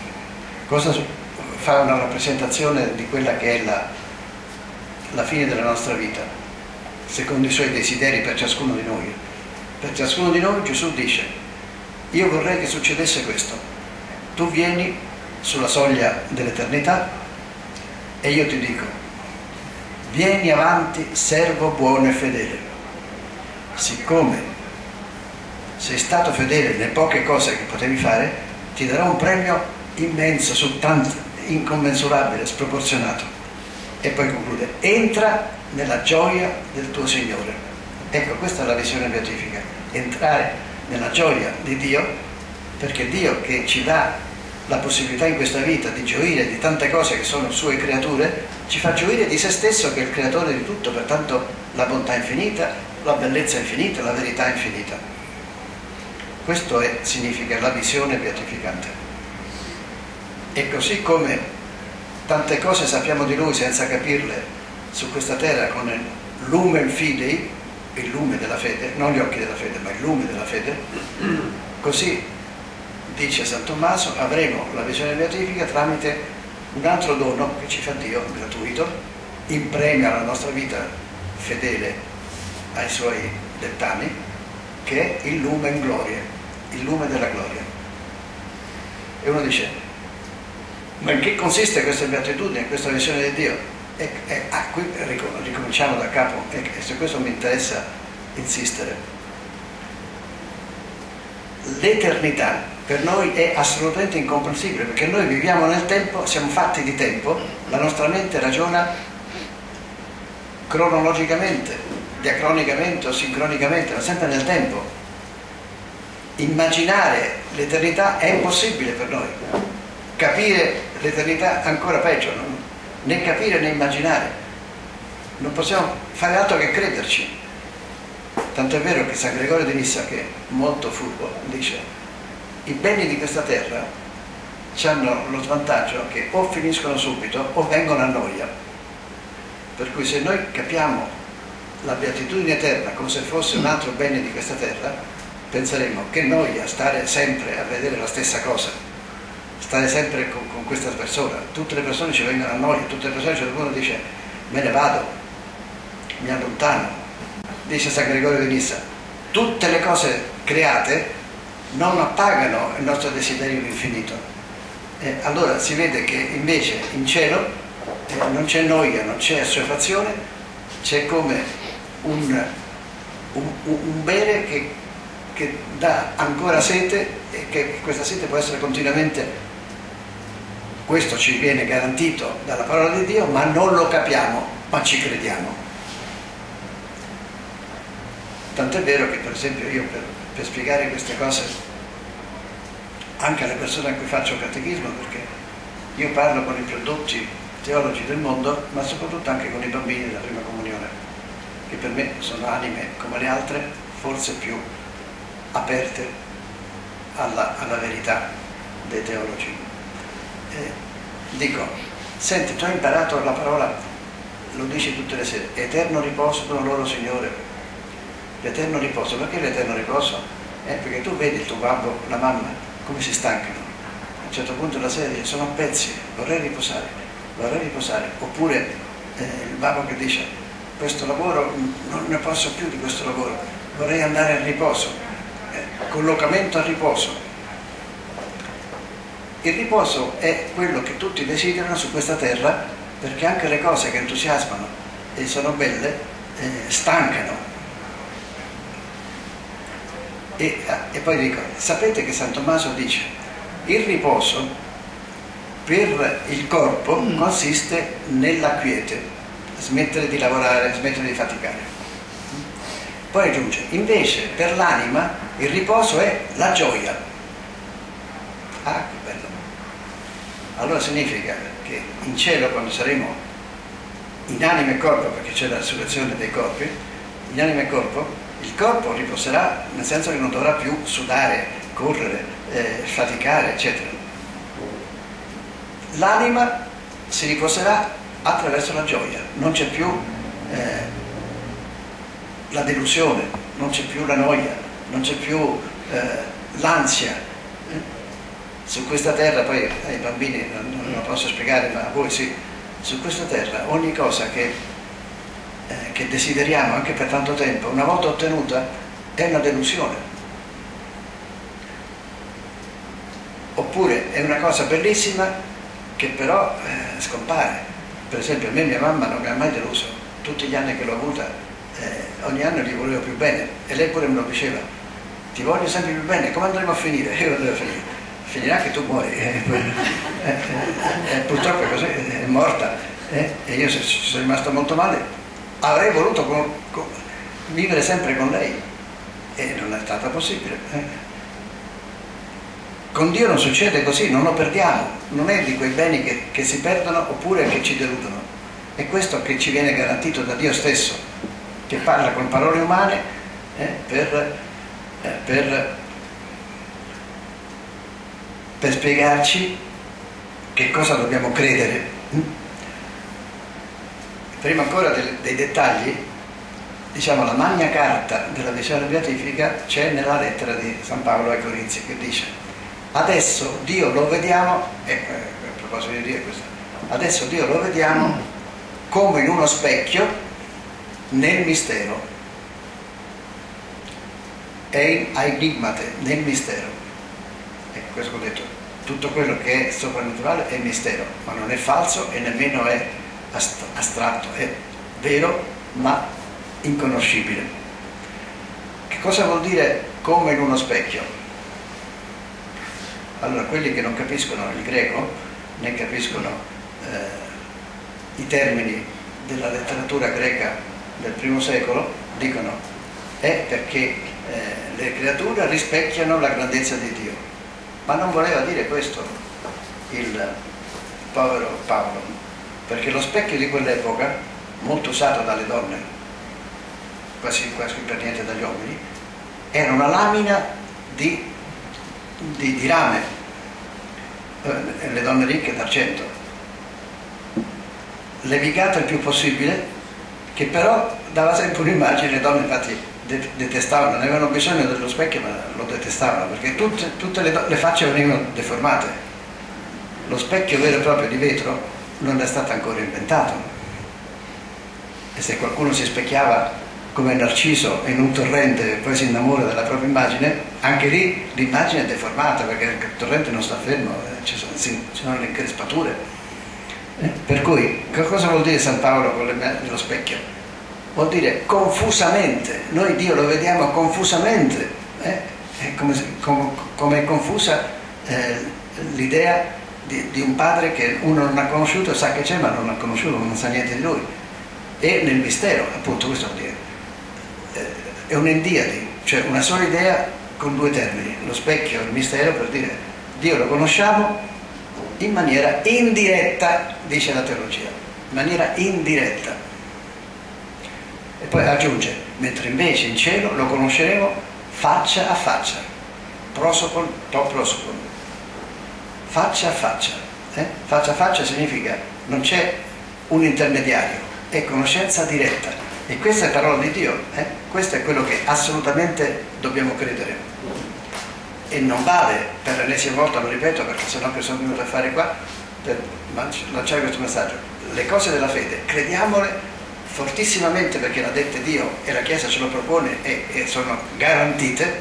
fa una rappresentazione di quella che è la fine della nostra vita, secondo i suoi desideri per ciascuno di noi. Per ciascuno di noi Gesù dice: io vorrei che succedesse questo, tu vieni sulla soglia dell'eternità e io ti dico: vieni avanti, servo buono e fedele, siccome sei stato fedele nelle poche cose che potevi fare, ti darò un premio immenso, incommensurabile, sproporzionato. E poi conclude: entra nella gioia del tuo Signore. Ecco, questa è la visione beatifica, entrare nella gioia di Dio, perché Dio, che ci dà la possibilità in questa vita di gioire di tante cose che sono sue creature, ci fa gioire di se stesso, che è il creatore di tutto, pertanto la bontà infinita, la bellezza infinita, la verità infinita. Questo significa la visione beatificante. E così come tante cose sappiamo di Lui senza capirle su questa terra con il lumen fidei, il lume della fede, non gli occhi della fede, ma il lume della fede, così, dice San Tommaso, avremo la visione beatifica tramite un altro dono che ci fa Dio, gratuito, in premio alla nostra vita fedele ai suoi dettami, che è il lume in gloria, il lume della gloria. E uno dice, ma in che consiste questa beatitudine, questa visione di Dio? Qui ricominciamo da capo e su questo mi interessa insistere. L'eternità per noi è assolutamente incomprensibile, perché noi viviamo nel tempo, siamo fatti di tempo, la nostra mente ragiona cronologicamente, diacronicamente o sincronicamente, ma sempre nel tempo. Immaginare l'eternità è impossibile per noi, capire l'eternità ancora peggio, né capire né immaginare, non possiamo fare altro che crederci. Tanto è vero che San Gregorio di Nissa, che è molto furbo, dice: i beni di questa terra hanno lo svantaggio che o finiscono subito o vengono a noia. Per cui se noi capiamo la beatitudine eterna come se fosse un altro bene di questa terra, penseremo che noia stare sempre a vedere la stessa cosa, stare sempre con questa persona. Tutte le persone ci vengono a noia, tutte le persone, uno dice me ne vado, mi allontano. Dice San Gregorio di Nissa, tutte le cose create non appagano il nostro desiderio di infinito. Allora si vede che invece in cielo non c'è noia, non c'è assuefazione, c'è come un bere che dà ancora sete e che questa sete può essere continuamente, questo ci viene garantito dalla parola di Dio, ma non lo capiamo, ma ci crediamo. Tant'è vero che per esempio io per spiegare queste cose anche alle persone a cui faccio catechismo, perché io parlo con i più dotti teologi del mondo, ma soprattutto anche con i bambini della prima comunione, che per me sono anime come le altre, forse più aperte alla verità dei teologi. Dico, senti, tu hai imparato la parola, lo dici tutte le sere, eterno riposo dono loro, Signore. L'eterno riposo, perché l'eterno riposo? Perché tu vedi il tuo babbo, la mamma, come si stancano. A un certo punto della sera dice, sono a pezzi, vorrei riposare. Oppure il babbo che dice, questo lavoro, non ne posso più di questo lavoro, vorrei andare al riposo. Collocamento al riposo. Il riposo è quello che tutti desiderano su questa terra, perché anche le cose che entusiasmano e sono belle stancano. E poi dico, sapete che San Tommaso dice, il riposo per il corpo consiste nella quiete, smettere di lavorare, smettere di faticare. Poi aggiunge, invece per l'anima il riposo è la gioia. Ah, che bello. Allora significa che in cielo, quando saremo in anima e corpo, perché c'è la resurrezione dei corpi, in anima e corpo, il corpo riposerà, nel senso che non dovrà più sudare, correre, faticare, eccetera. L'anima si riposerà attraverso la gioia, non c'è più la delusione, non c'è più la noia, non c'è più l'ansia. Su questa terra, poi ai bambini non lo posso spiegare, ma a voi sì, su questa terra ogni cosa che desideriamo anche per tanto tempo, una volta ottenuta, è una delusione. Oppure è una cosa bellissima che però scompare. Per esempio a me mia mamma non mi ha mai deluso, tutti gli anni che l'ho avuta, ogni anno gli volevo più bene, e lei pure me lo diceva, ti voglio sempre più bene, come andremo a finire? Io andremo a finire, finirà che tu muori, purtroppo è così, è morta, e io ci sono rimasto molto male. Avrei voluto vivere sempre con lei e non è stata possibile. Con Dio non succede così, non lo perdiamo, non è di quei beni che si perdono oppure che ci deludono. È questo che ci viene garantito da Dio stesso, che parla con parole umane per spiegarci che cosa dobbiamo credere. Prima ancora dei dettagli, diciamo, la magna carta della visione beatifica c'è nella lettera di San Paolo ai Corinzi, che dice: adesso Dio lo vediamo, a proposito di Dio questo, adesso Dio lo vediamo come in uno specchio nel mistero, enigmate, nel mistero. Questo che ho detto, tutto quello che è soprannaturale è mistero, ma non è falso e nemmeno è astratto, è vero ma inconoscibile. Che cosa vuol dire come in uno specchio? Allora, quelli che non capiscono il greco, né capiscono i termini della letteratura greca del primo secolo, dicono è perché le creature rispecchiano la grandezza di Dio. Ma non voleva dire questo il povero Paolo, perché lo specchio di quell'epoca, molto usato dalle donne, quasi per niente dagli uomini, era una lamina di rame, le donne ricche d'argento, levigata il più possibile, che però dava sempre un'immagine. Le donne infatti detestavano, non avevano bisogno dello specchio, ma lo detestavano, perché tutte le facce venivano deformate. Lo specchio vero e proprio di vetro non è stato ancora inventato, e se qualcuno si specchiava come Narciso in un torrente e poi si innamora della propria immagine, anche lì l'immagine è deformata, perché il torrente non sta fermo, ci sono le increspature. Per cui, cosa vuol dire San Paolo con lo specchio? Vuol dire confusamente, noi Dio lo vediamo confusamente, come è confusa l'idea di un padre che uno non ha conosciuto, sa che c'è ma non ha conosciuto, non sa niente di lui, e nel mistero, appunto, questo vuol dire, è un'endiadi, cioè una sola idea con due termini, lo specchio e il mistero, per dire Dio lo conosciamo in maniera indiretta, dice la teologia, in maniera indiretta. E poi aggiunge, mentre invece in cielo lo conosceremo faccia a faccia, prosopon to prosopon, faccia a faccia. Faccia a faccia significa non c'è un intermediario, è conoscenza diretta. E questa è parola di Dio, questo è quello che assolutamente dobbiamo credere. E non vale, per l'ennesima volta lo ripeto, perché sennò che sono venuto a fare qua, per lanciare questo messaggio, le cose della fede, crediamole fortissimamente, perché l'ha dette Dio e la Chiesa ce lo propone e sono garantite,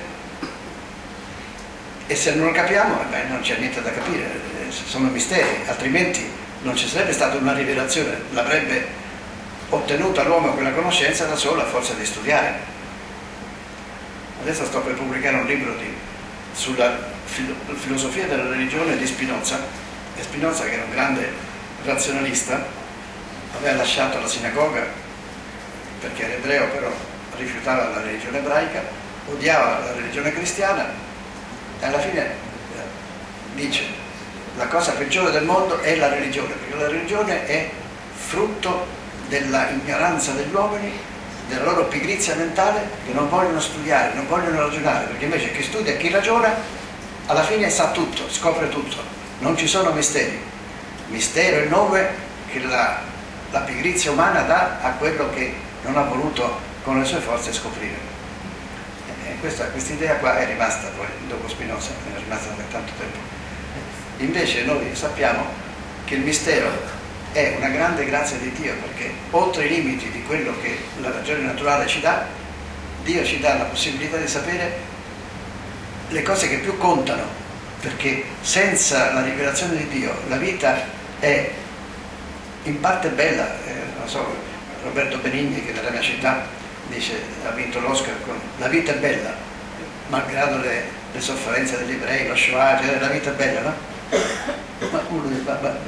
e se non lo capiamo non c'è niente da capire, sono misteri, altrimenti non ci sarebbe stata una rivelazione, l'avrebbe ottenuta l'uomo quella conoscenza da solo a forza di studiare. Adesso sto per pubblicare un libro sulla filosofia della religione di Spinoza, e Spinoza, che era un grande razionalista, aveva lasciato la sinagoga perché era ebreo, però rifiutava la religione ebraica, odiava la religione cristiana, e alla fine dice: la cosa peggiore del mondo è la religione, perché la religione è frutto della ignoranza degli uomini, della loro pigrizia mentale, che non vogliono studiare, non vogliono ragionare, perché invece chi studia e chi ragiona alla fine sa tutto, scopre tutto, non ci sono misteri. Mistero è il nome che la pigrizia umana dà a quello che non ha voluto con le sue forze scoprire. E questa idea qua è rimasta poi, dopo Spinoza, è rimasta per tanto tempo. Invece noi sappiamo che il mistero è una grande grazia di Dio, perché oltre i limiti di quello che la ragione naturale ci dà, Dio ci dà la possibilità di sapere le cose che più contano, perché senza la rivelazione di Dio la vita è in parte bella. Non so, Roberto Benigni, che nella mia città dice, ha vinto l'Oscar con La vita è bella, malgrado le sofferenze degli ebrei, lo Shoah, cioè, la vita è bella, no? Ma uno dice,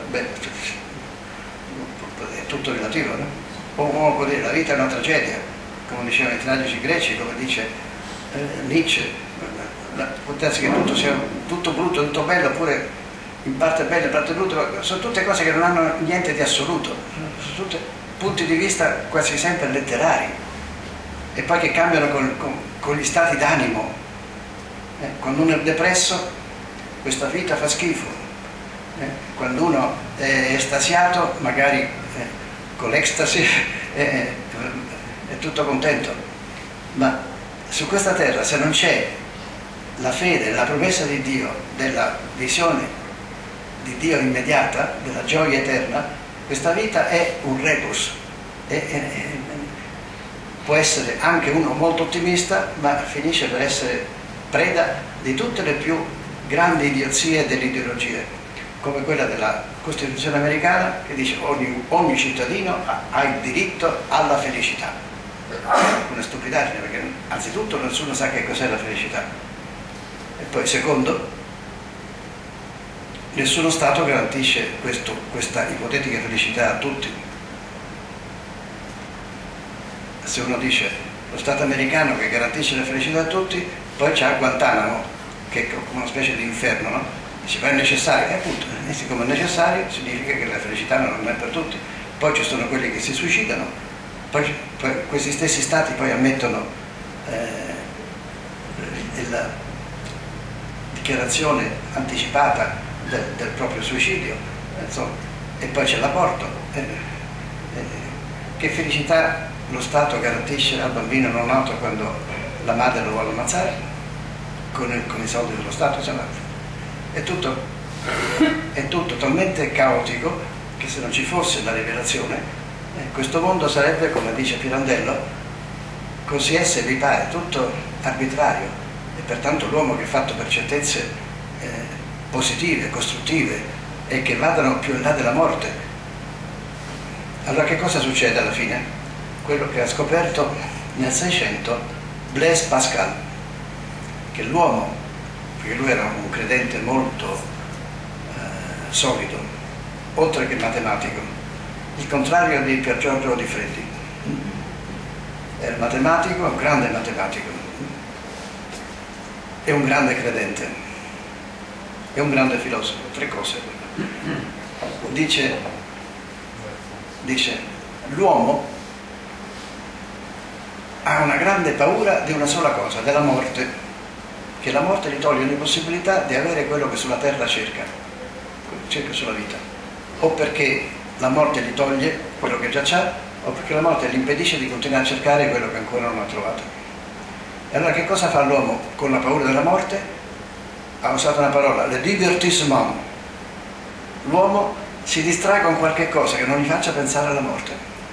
è tutto relativo, no? O uno può dire la vita è una tragedia, come dicevano i tragici greci, come dice Nietzsche, può darsi che tutto sia tutto brutto, tutto bello, oppure in parte bello, in parte brutto, sono tutte cose che non hanno niente di assoluto, sono tutte punti di vista quasi sempre letterari, e poi che cambiano con gli stati d'animo. Quando uno è depresso, questa vita fa schifo. Quando uno è estasiato, magari con l'ecstasy è è tutto contento, ma su questa terra se non c'è la fede, la promessa di Dio, della visione di Dio immediata, della gioia eterna, questa vita è un rebus. Può essere anche uno molto ottimista, ma finisce per essere preda di tutte le più grandi idiozie delle ideologie, come quella della Costituzione americana che dice ogni cittadino ha il diritto alla felicità. Una stupidaggine, perché anzitutto nessuno sa che cos'è la felicità, e poi secondo, nessuno Stato garantisce questa ipotetica felicità a tutti. Se uno dice lo Stato americano che garantisce la felicità a tutti, poi c'ha Guantanamo, che è come una specie di inferno, no? Dice, ma è necessario, e appunto, e siccome è necessario significa che la felicità non è per tutti. Poi ci sono quelli che si suicidano, poi questi stessi stati poi ammettono la dichiarazione anticipata del proprio suicidio, insomma, e poi c'è l'aborto. Che felicità lo Stato garantisce al bambino non nato quando la madre lo vuole ammazzare con i soldi dello Stato? Insomma, è tutto talmente caotico che se non ci fosse la rivelazione, questo mondo sarebbe, come dice Pirandello, così esse vi pare, tutto arbitrario, e pertanto l'uomo che è fatto per certezze positive, costruttive e che vadano più in là della morte. Allora che cosa succede alla fine? Quello che ha scoperto nel 600 Blaise Pascal, che l'uomo, perché lui era un credente molto solido, oltre che matematico, il contrario di Pier Giorgio Di Freddi. Era matematico, un grande matematico, e un grande credente, e un grande filosofo, tre cose. Dice l'uomo ha una grande paura di una sola cosa, della morte, che la morte gli toglie ogni possibilità di avere quello che sulla terra cerca sulla vita, o perché la morte gli toglie quello che già c'ha, o perché la morte gli impedisce di continuare a cercare quello che ancora non ha trovato. E allora che cosa fa l'uomo con la paura della morte? Ha usato una parola, le divertissement. L'uomo si distrae con qualche cosa che non gli faccia pensare alla morte.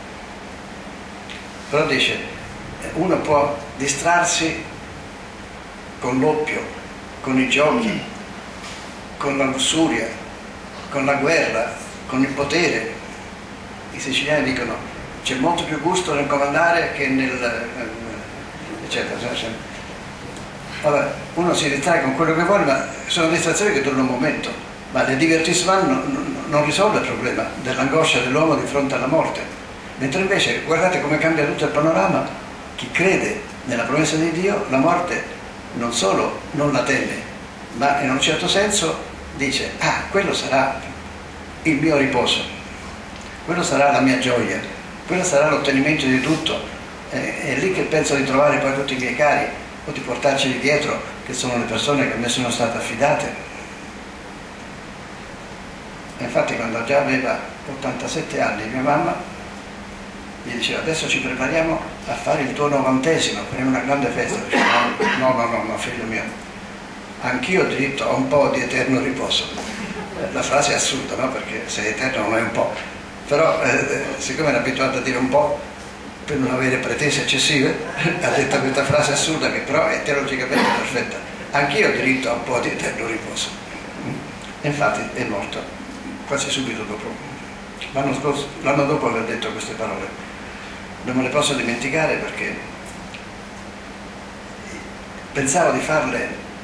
Però dice, uno può distrarsi con l'oppio, con i giochi, con la lussuria, con la guerra, con il potere. I siciliani dicono c'è molto più gusto nel comandare che nel eccetera. Vabbè, uno si distrae con quello che vuole, ma sono distrazioni che durano un momento, ma le divertissement non risolve il problema dell'angoscia dell'uomo di fronte alla morte. Mentre invece guardate come cambia tutto il panorama. Chi crede nella promessa di Dio la morte non solo non la teme, ma in un certo senso dice, quello sarà il mio riposo, quello sarà la mia gioia, quello sarà l'ottenimento di tutto, è lì che penso di trovare poi tutti i miei cari, o di portarceli dietro, che sono le persone che a me sono state affidate. E infatti quando già aveva 87 anni mia mamma gli diceva, adesso ci prepariamo a fare il tuo 90°, faremo una grande festa. Dicevo, no, figlio mio, anch'io ho diritto a un po' di eterno riposo. La frase è assurda, no? Perché se è eterno non è un po', però siccome era abituato a dire un po' per non avere pretese eccessive, ha detto questa frase assurda che però è teologicamente perfetta. Anch'io ho diritto a un po' di eterno riposo. E infatti è morto quasi subito dopo, l'anno dopo aver detto queste parole. Non me le posso dimenticare perché pensavo di farle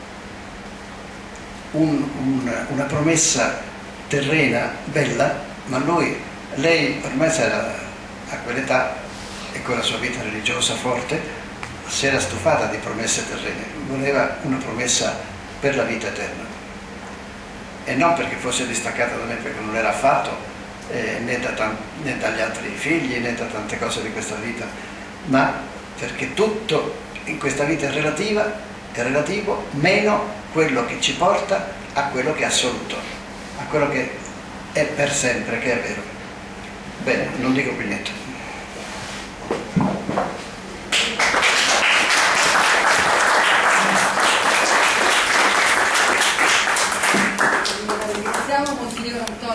una promessa terrena bella, ma lei ormai era a quell'età e con la sua vita religiosa forte, si era stufata di promesse terrene, voleva una promessa per la vita eterna. E non perché fosse distaccata da me, perché non era affatto, né dagli altri figli, né da tante cose di questa vita, ma perché tutto in questa vita è relativo, meno quello che ci porta a quello che è assoluto, a quello che è per sempre, che è vero. Bene, non dico più niente.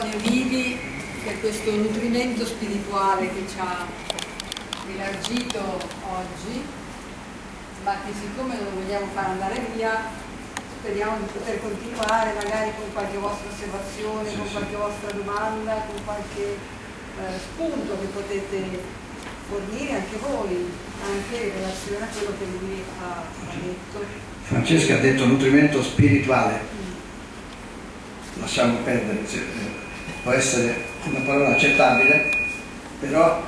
Antonio Vivi per questo nutrimento spirituale che ci ha elargito oggi, ma che siccome non vogliamo far andare via, speriamo di poter continuare magari con qualche vostra osservazione, con qualche vostra domanda, con qualche spunto che potete fornire anche voi, anche in relazione a quello che lui ha detto. Francesca ha detto nutrimento spirituale. Lasciamo perdere, può essere una parola accettabile, però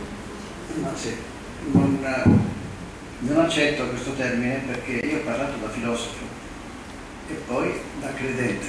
non accetto questo termine perché io ho parlato da filosofo e poi da credente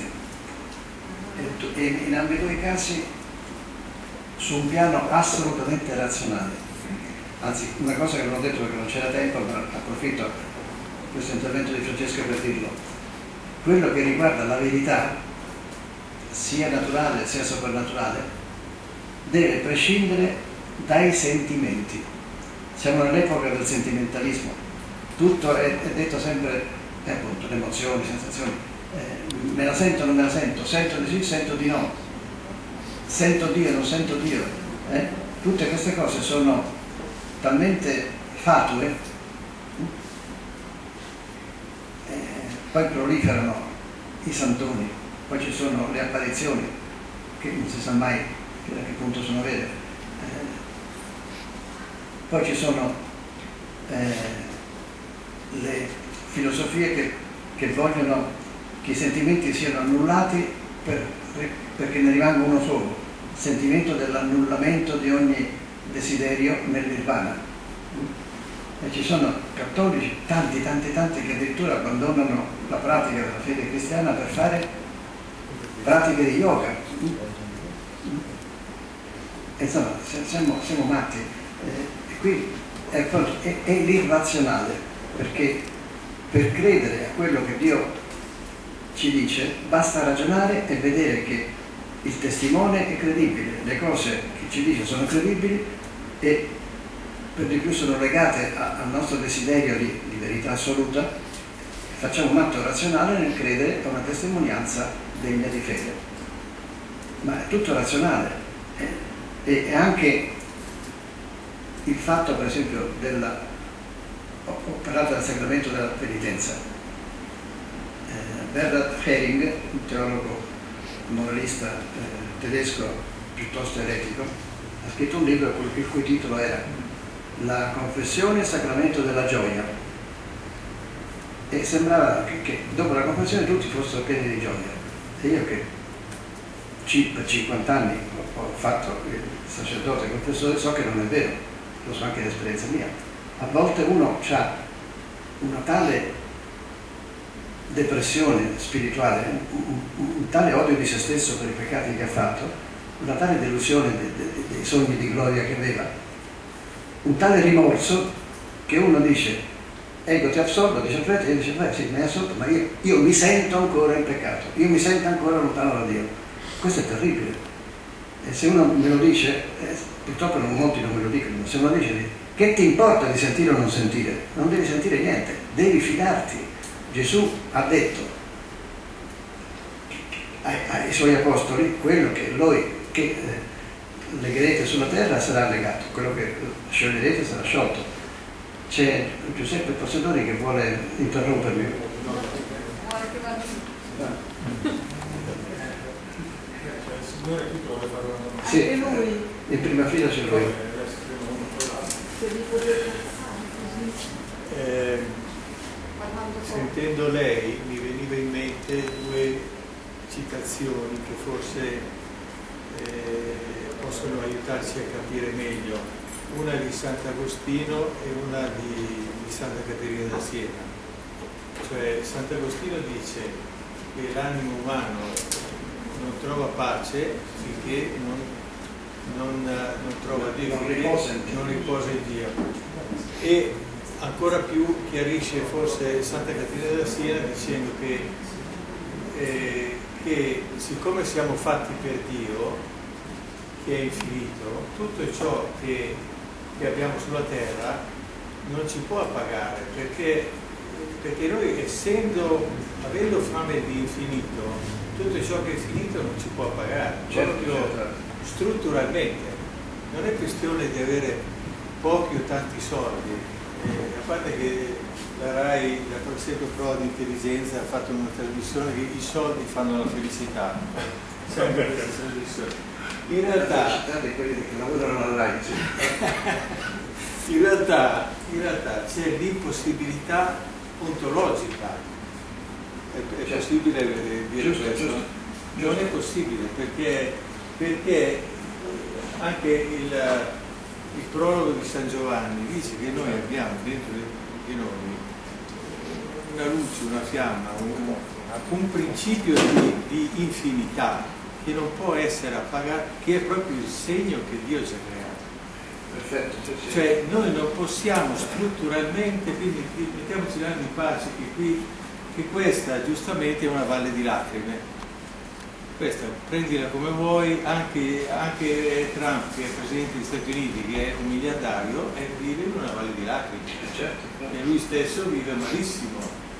e in ambito i casi su un piano assolutamente razionale. Anzi, una cosa che non ho detto perché non c'era tempo, ma approfitto di questo intervento di Francesca per dirlo. Quello che riguarda la verità, sia naturale sia soprannaturale, deve prescindere dai sentimenti. Siamo nell'epoca del sentimentalismo, tutto è detto sempre, appunto, le emozioni, le sensazioni, me la sento, non me la sento di sì, sento di no, sento Dio, non sento Dio, tutte queste cose sono talmente fatue, poi proliferano i santoni. Poi ci sono le apparizioni, che non si sa mai da che punto sono vere. Poi ci sono le filosofie che vogliono che i sentimenti siano annullati perché ne rimanga uno solo, il sentimento dell'annullamento di ogni desiderio nell'Nirvana. E ci sono cattolici, tanti che addirittura abbandonano la pratica della fede cristiana per fare pratiche di yoga. Insomma, siamo matti. E qui è l'irrazionale, perché per credere a quello che Dio ci dice basta ragionare e vedere che il testimone è credibile, le cose che ci dice sono credibili e per di più sono legate al nostro desiderio di verità assoluta. Facciamo un atto razionale nel credere a una testimonianza degna di fede, ma è tutto razionale. E anche il fatto, per esempio, ho parlato del sacramento della penitenza. Bernhard Häring, un teologo moralista tedesco piuttosto eretico, ha scritto un libro il cui titolo era La confessione e il sacramento della gioia, e sembrava che dopo la confessione tutti fossero pieni di gioia. E io che per 50 anni ho fatto il sacerdote confessore so che non è vero, lo so anche l'esperienza mia. A volte uno ha una tale depressione spirituale, un tale odio di se stesso per i peccati che ha fatto, una tale delusione dei sogni di gloria che aveva, un tale rimorso che uno dice ego ti assolvo, dice il prete, e dice beh sì, mi hai assolto, ma io mi sento ancora in peccato, io mi sento ancora lontano da Dio. Questo è terribile. E se uno me lo dice, purtroppo molti non me lo dicono, se uno dice che ti importa di sentire o non sentire? Non devi sentire niente, devi fidarti. Gesù ha detto ai suoi apostoli quello che legherete sulla terra sarà legato, quello che scioglierete sarà sciolto. C'è Giuseppe Possedori che vuole interrompermi. Signore, qui vuole fare una domanda. Sì, in prima fila c'è lui. Sentendo lei mi veniva in mente due citazioni che forse possono aiutarci a capire meglio. Una di Sant'Agostino e una di Santa Caterina da Siena. Cioè Sant'Agostino dice che l'animo umano non trova pace finché non trova Dio, non riposa in Dio. E ancora più chiarisce forse Santa Caterina da Siena dicendo che siccome siamo fatti per Dio, che è infinito, tutto ciò che abbiamo sulla terra non ci può appagare, perché noi essendo avendo fame di infinito, tutto ciò che è finito non ci può pagare, proprio strutturalmente. Non è questione di avere pochi o tanti soldi, a parte che la RAI, la Prosecco Pro di Intelligenza, ha fatto una trasmissione che i soldi fanno la felicità. Sempre questa trasmissione. In realtà, quelli che lavorano alla RAI, in realtà c'è l'impossibilità ontologica. È possibile dire questo? Non è possibile perché anche il prologo di San Giovanni dice che noi abbiamo dentro di noi una luce, una fiamma, un principio di infinità che non può essere appagato, che è proprio il segno che Dio ci ha creato. Perfetto. Cioè noi non possiamo strutturalmente, quindi mettiamoci l'anima in pace che questa giustamente è una valle di lacrime. Questa prendila come vuoi, anche Trump, che è presidente degli Stati Uniti, che è un miliardario, vive in una valle di lacrime. Certo. E lui stesso vive malissimo.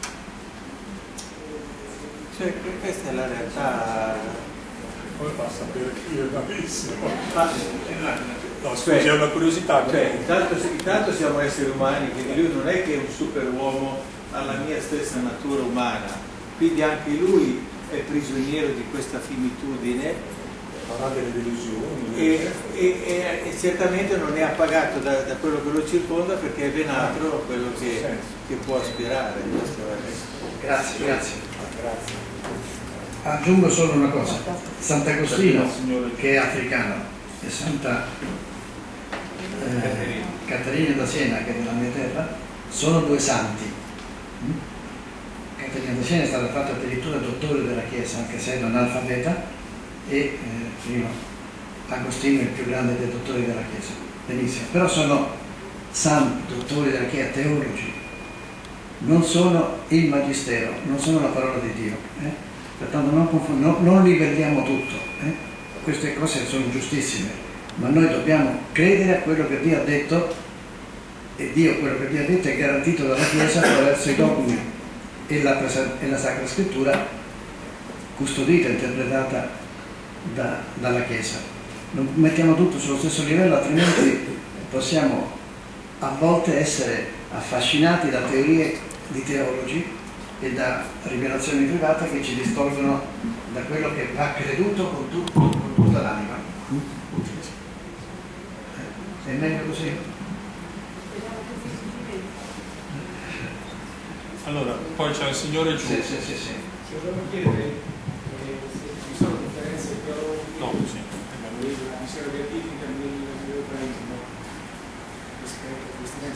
Cioè questa è la realtà. Come fa a sapere che vive malissimo? No, scusi, Cioè, è una curiosità. Cioè, intanto siamo esseri umani, quindi lui non è che è un superuomo alla mia stessa natura umana, quindi anche lui è prigioniero di questa finitudine Avrà delle delusioni. e certamente non è appagato da quello che lo circonda, perché è ben altro quello che può aspirare. Grazie. Aggiungo solo una cosa: Sant'Agostino, che è africano, e Santa Caterina da Siena, che è della mia terra, sono due santi. Caterina da Siena è stata fatta addirittura dottore della Chiesa, anche se è analfabeta, e prima Agostino è il più grande dei dottori della Chiesa. Benissimo, però sono santi, dottori della Chiesa, teologi, non sono il Magistero, non sono la parola di Dio. Pertanto non livelliamo tutto. Queste cose sono giustissime, ma noi dobbiamo credere a quello che Dio ha detto, e Dio quello che Dio ha detto è garantito dalla Chiesa attraverso i dogmi e la Sacra Scrittura, custodita e interpretata dalla Chiesa. Non mettiamo tutto sullo stesso livello, altrimenti possiamo a volte essere affascinati da teorie di teologi e da rivelazioni private che ci distolgono da quello che va creduto con tutta l'anima. È meglio così? Allora, poi c'è il signore giù. Sì. Se volevo chiedere se ci sono differenze teologiche No, sì. la visione beatifica nell'ebraismo rispetto a questi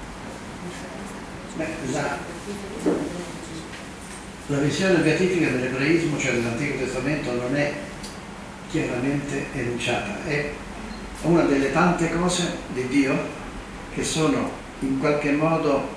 mezzi. La visione beatifica dell'ebraismo, cioè dell'Antico Testamento, non è chiaramente enunciata, è una delle tante cose di Dio che sono in qualche modo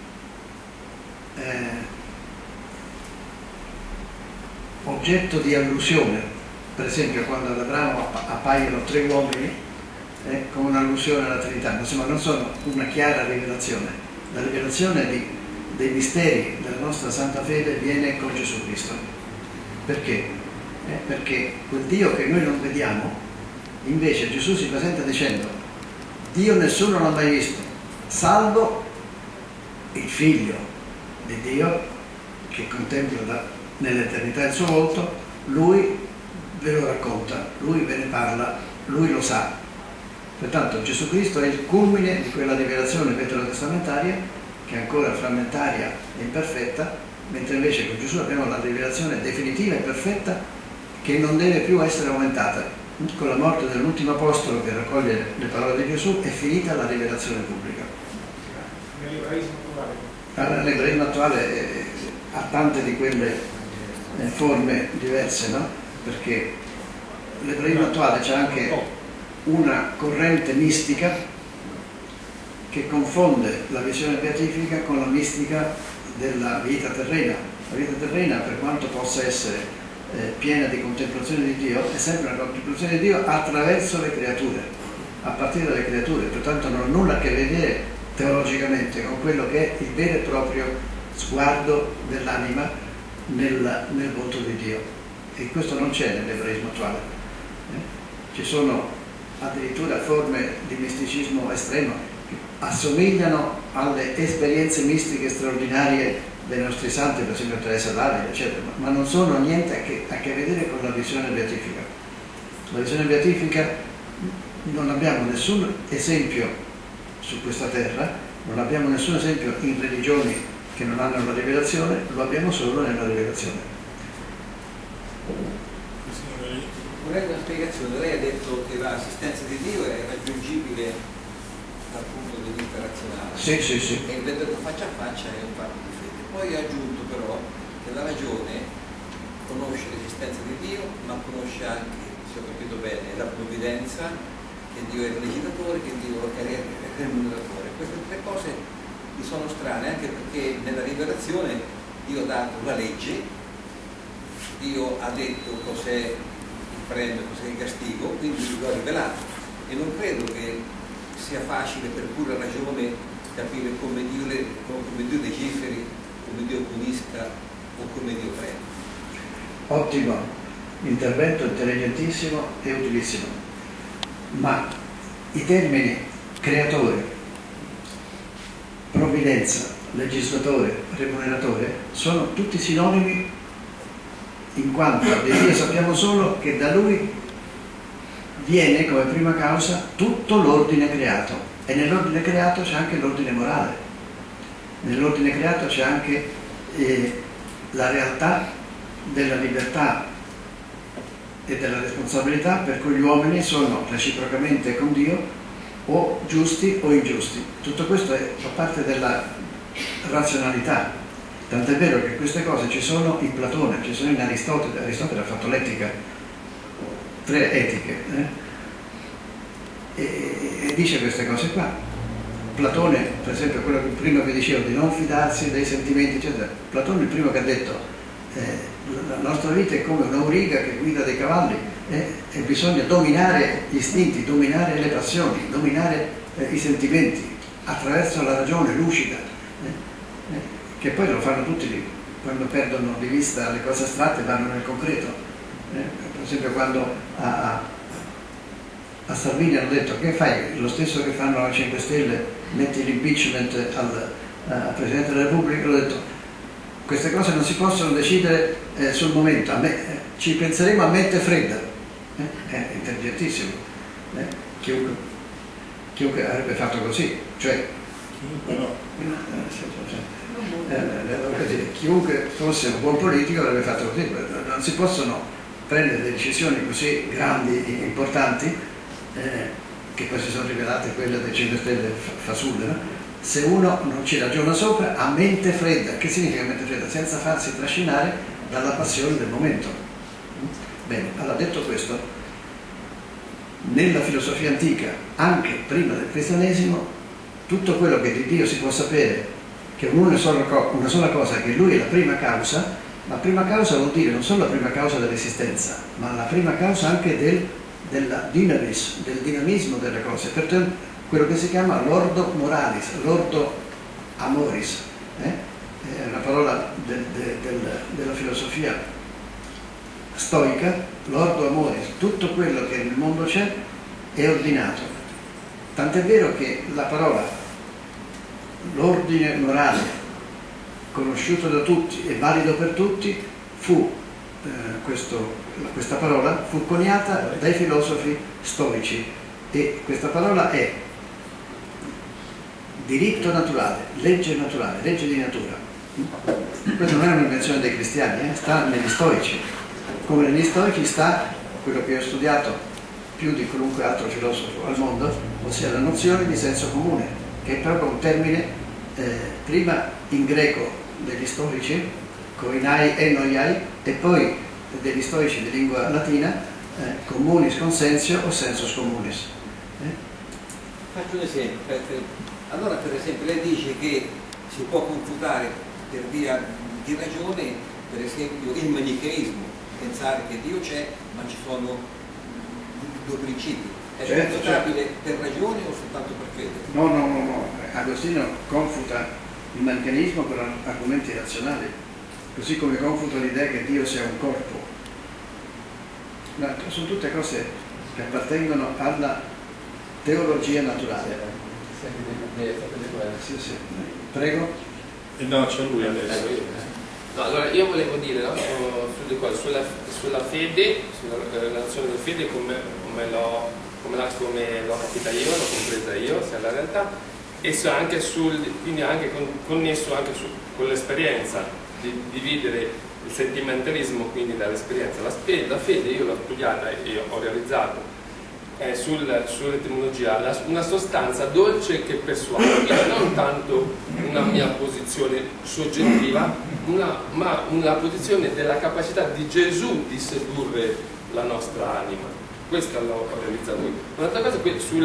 oggetto di allusione. Per esempio, quando ad Abramo appaiono tre uomini con un'allusione alla Trinità, insomma non sono una chiara rivelazione. La rivelazione dei misteri della nostra santa fede viene con Gesù Cristo. Perché? Perché quel Dio che noi non vediamo, invece Gesù si presenta dicendo: Dio nessuno l'ha mai visto, salvo il Figlio di Dio che contempla nell'eternità il suo volto. Lui ve lo racconta, lui ve ne parla, lui lo sa. Pertanto Gesù Cristo è il culmine di quella rivelazione veterotestamentaria, che è ancora frammentaria e imperfetta, mentre invece con Gesù abbiamo la rivelazione definitiva e perfetta, che non deve più essere aumentata. Con la morte dell'ultimo apostolo che raccoglie le parole di Gesù è finita la rivelazione pubblica. Nell'ebraismo attuale? L'ebraismo attuale ha tante di quelle forme diverse, no? Perché l'ebraismo attuale c'è anche una corrente mistica che confonde la visione beatifica con la mistica della vita terrena. La vita terrena, per quanto possa essere piena di contemplazione di Dio, è sempre una contemplazione di Dio attraverso le creature, a partire dalle creature, pertanto non ha nulla a che vedere teologicamente con quello che è il vero e proprio sguardo dell'anima nel volto di Dio, e questo non c'è nell'ebraismo attuale. Ci sono addirittura forme di misticismo estremo che assomigliano alle esperienze mistiche straordinarie dei nostri santi, per esempio Teresa d'Avila, eccetera, ma non sono niente a che vedere con la visione beatifica. La visione beatifica non abbiamo nessun esempio su questa terra, non abbiamo nessun esempio in religioni che non hanno la rivelazione, lo abbiamo solo nella rivelazione. Vorrei una spiegazione. Lei ha detto che l'assistenza di Dio è raggiungibile dal punto di vista razionale. Sì, sì, sì. E il vederlo faccia a faccia è un fatto di fede. Poi ha aggiunto però che la ragione conosce l'esistenza di Dio, ma conosce anche, se ho capito bene, la provvidenza, che Dio è il legislatore, che Dio è il remuneratore. Queste tre cose mi sono strane, anche perché nella rivelazione Dio ha dato la legge, Dio ha detto cos'è il premio, cos'è il castigo, quindi lo ha rivelato, e non credo che sia facile per pura ragione capire come Dio legiferi, come Dio punisca o come Dio premia. Ottimo intervento, intelligentissimo e utilissimo, ma i termini creatore, provvidenza, legislatore, remuneratore sono tutti sinonimi, in quanto di Dio sappiamo solo che da Lui viene come prima causa tutto l'ordine creato, e nell'ordine creato c'è anche l'ordine morale, nell'ordine creato c'è anche la realtà della libertà e della responsabilità, per cui gli uomini sono reciprocamente con Dio o giusti o ingiusti. Tutto questo fa parte della razionalità, tant'è vero che queste cose ci sono in Platone, ci sono in Aristotele. Aristotele ha fatto l'etica, 3 etiche, e dice queste cose qua. Platone, per esempio, quello che prima vi dicevo di non fidarsi dei sentimenti, eccetera, Platone è il primo che ha detto la nostra vita è come un'auriga che guida dei cavalli, e bisogna dominare gli istinti, dominare le passioni, dominare i sentimenti attraverso la ragione lucida, che poi lo fanno tutti lì, quando perdono di vista le cose astratte vanno nel concreto. Per esempio quando a Salvini hanno detto che fai lo stesso che fanno a 5 Stelle, metti l'impeachment al Presidente della Repubblica, l'ho detto queste cose non si possono decidere sul momento, ci penseremo a mente fredda. È intelligentissimo, chiunque avrebbe fatto così, cioè chiunque fosse un buon politico avrebbe fatto così. Non si possono prendere delle decisioni così grandi e importanti, che poi si sono rivelate quelle dei 5 Stelle fasulle, no? Se uno non ci ragiona sopra a mente fredda. Che significa mente fredda? Senza farsi trascinare dalla passione del momento. Bene, allora detto questo, nella filosofia antica, anche prima del cristianesimo, tutto quello che di Dio si può sapere, che una sola cosa, che Lui è la prima causa vuol dire non solo la prima causa dell'esistenza, ma la prima causa anche del dinamismo delle cose, perché quello che si chiama l'ordo moralis, l'ordo amoris, è una parola della filosofia stoica, l'ordo amoris, tutto quello che nel mondo c'è è ordinato, tant'è vero che la parola, l'ordine morale, conosciuto da tutti e valido per tutti, questa parola fu coniata dai filosofi stoici, e questa parola è diritto naturale, legge di natura. Questa non è un'invenzione dei cristiani, sta negli stoici, come negli stoici sta quello che ho studiato più di qualunque altro filosofo al mondo, ossia la nozione di senso comune, che è proprio un termine prima in greco degli stoici, koinai e noiai, e poi degli stoici di lingua latina, communis consensio o sensus communis. Faccio un esempio. Allora, per esempio, lei dice che si può confutare per via di ragione, per esempio, il manicheismo, pensare che Dio c'è, ma ci sono 2 principi. È confutabile per ragione o soltanto per fede? No. Agostino confuta il manicheismo con argomenti razionali. così come confuto l'idea che Dio sia un corpo. No, sono tutte cose che appartengono alla teologia naturale. Sì, sì. Prego. No, c'è lui adesso. No, allora io volevo dire, no, sulla fede, sulla relazione della fede come l'ho capita io, l'ho compresa io, sia la realtà, e anche quindi anche connesso anche con l'esperienza di dividere il sentimentalismo quindi dall'esperienza. La fede io l'ho studiata e ho realizzato sull'etimologia una sostanza dolce che persuade, quindi non tanto una mia posizione soggettiva, ma una posizione della capacità di Gesù di sedurre la nostra anima. Questa l'ho realizzato io. Un'altra cosa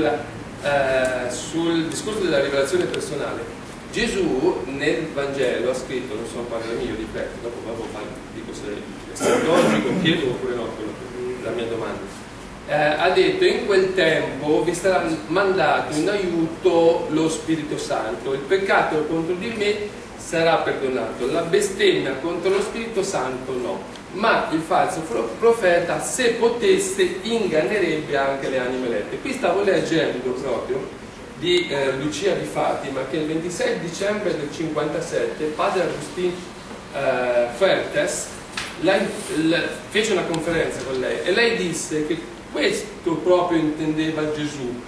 sul discorso della rivelazione personale. Gesù nel Vangelo ha scritto, non sono parole mie, io ripeto, dopo dico se è logico, chiedo oppure no, la mia domanda. Ha detto: in quel tempo vi sarà mandato in aiuto lo Spirito Santo, il peccato contro di me sarà perdonato, la bestemmia contro lo Spirito Santo no, ma il falso profeta, se potesse, ingannerebbe anche le anime elette. Qui stavo leggendo proprio di Lucia di Fatima, che il 26 dicembre del 57 padre Agustin Fuertes fece una conferenza con lei e lei disse che questo proprio intendeva Gesù,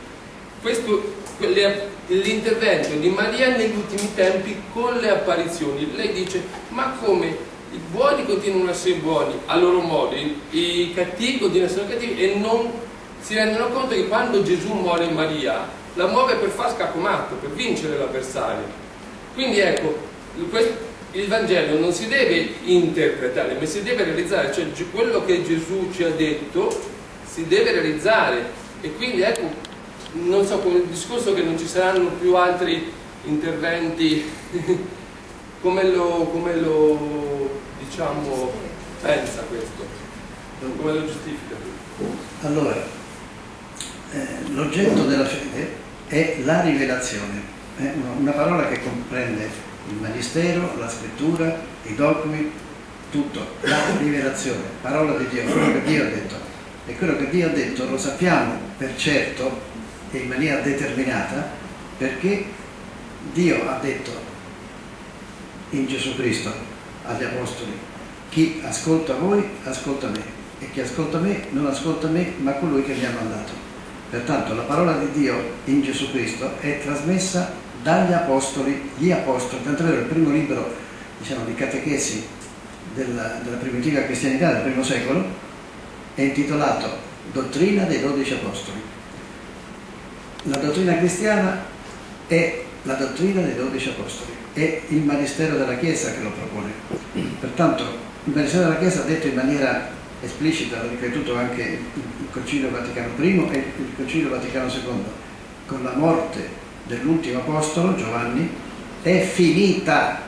l'intervento di Maria negli ultimi tempi con le apparizioni. Lei dice: ma come i buoni continuano a essere buoni a loro modo, i cattivi continuano a essere cattivi, e non si rendono conto che quando Gesù muore in Maria la muove per far scaccomatto, per vincere l'avversario. Quindi ecco, il Vangelo non si deve interpretare, ma si deve realizzare, cioè quello che Gesù ci ha detto si deve realizzare. E quindi ecco, non so, con il discorso che non ci saranno più altri interventi come lo diciamo pensa questo, come lo giustifica? Allora, l'oggetto della fede è la rivelazione, una parola che comprende il magistero, la scrittura, i dogmi, tutto, la rivelazione, parola di Dio, quello che Dio ha detto. E quello che Dio ha detto lo sappiamo per certo e in maniera determinata, perché Dio ha detto in Gesù Cristo agli Apostoli: chi ascolta voi ascolta me, e chi ascolta me non ascolta me ma colui che mi ha mandato. Pertanto la parola di Dio in Gesù Cristo è trasmessa dagli Apostoli, gli Apostoli, tanto è vero il primo libro, diciamo, di catechesi della primitiva cristianità del primo secolo è intitolato Dottrina dei 12 Apostoli. La dottrina cristiana è la dottrina dei 12 Apostoli, è il magistero della Chiesa che lo propone. Pertanto il magistero della Chiesa ha detto in maniera esplicita, l'ha ripetuto anche il Concilio Vaticano I e il Concilio Vaticano II, con la morte dell'ultimo Apostolo, Giovanni, è finita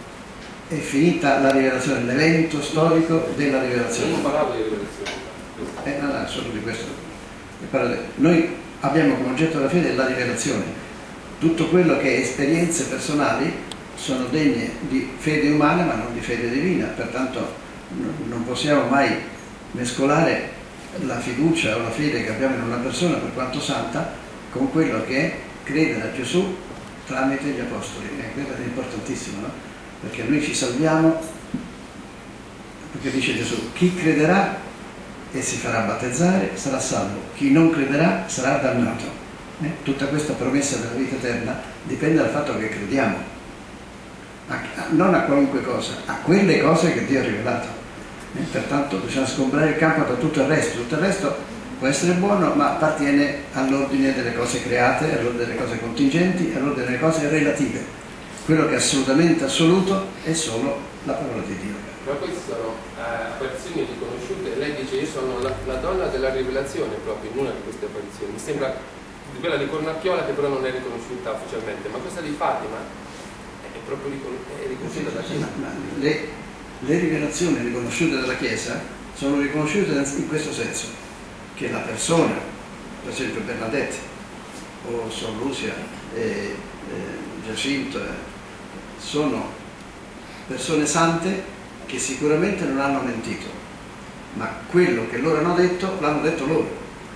la rivelazione, l'evento storico della rivelazione. Non parlavo di rivelazione. No, solo di questo. Noi abbiamo come oggetto della fede la rivelazione. Tutto quello che è esperienze personali sono degne di fede umana ma non di fede divina, pertanto non possiamo mai mescolare la fiducia o la fede che abbiamo in una persona, per quanto santa, con quello che è credere a Gesù tramite gli Apostoli. Questo è importantissimo, no? Perché noi ci salviamo, perché dice Gesù: chi crederà e si farà battezzare sarà salvo, chi non crederà sarà dannato. Tutta questa promessa della vita eterna dipende dal fatto che crediamo, non a qualunque cosa, a quelle cose che Dio ha rivelato. Pertanto bisogna sgombrare il campo da tutto il resto può essere buono, ma appartiene all'ordine delle cose create, all'ordine delle cose contingenti, all'ordine delle cose relative. Quello che è assolutamente assoluto è solo la parola di Dio. Ma queste sono apparizioni riconosciute. Lei dice: io sono la donna della rivelazione, proprio in una di queste apparizioni. Mi sembra quella di Cornacchiola, che però non è riconosciuta ufficialmente, ma questa di Fatima è proprio riconosciuta dalla Chiesa. Le rivelazioni riconosciute dalla Chiesa sono riconosciute in questo senso, che la persona, per esempio Bernadette o Sor Lucia e Giacinto, sono persone sante che sicuramente non hanno mentito, ma quello che loro hanno detto l'hanno detto loro.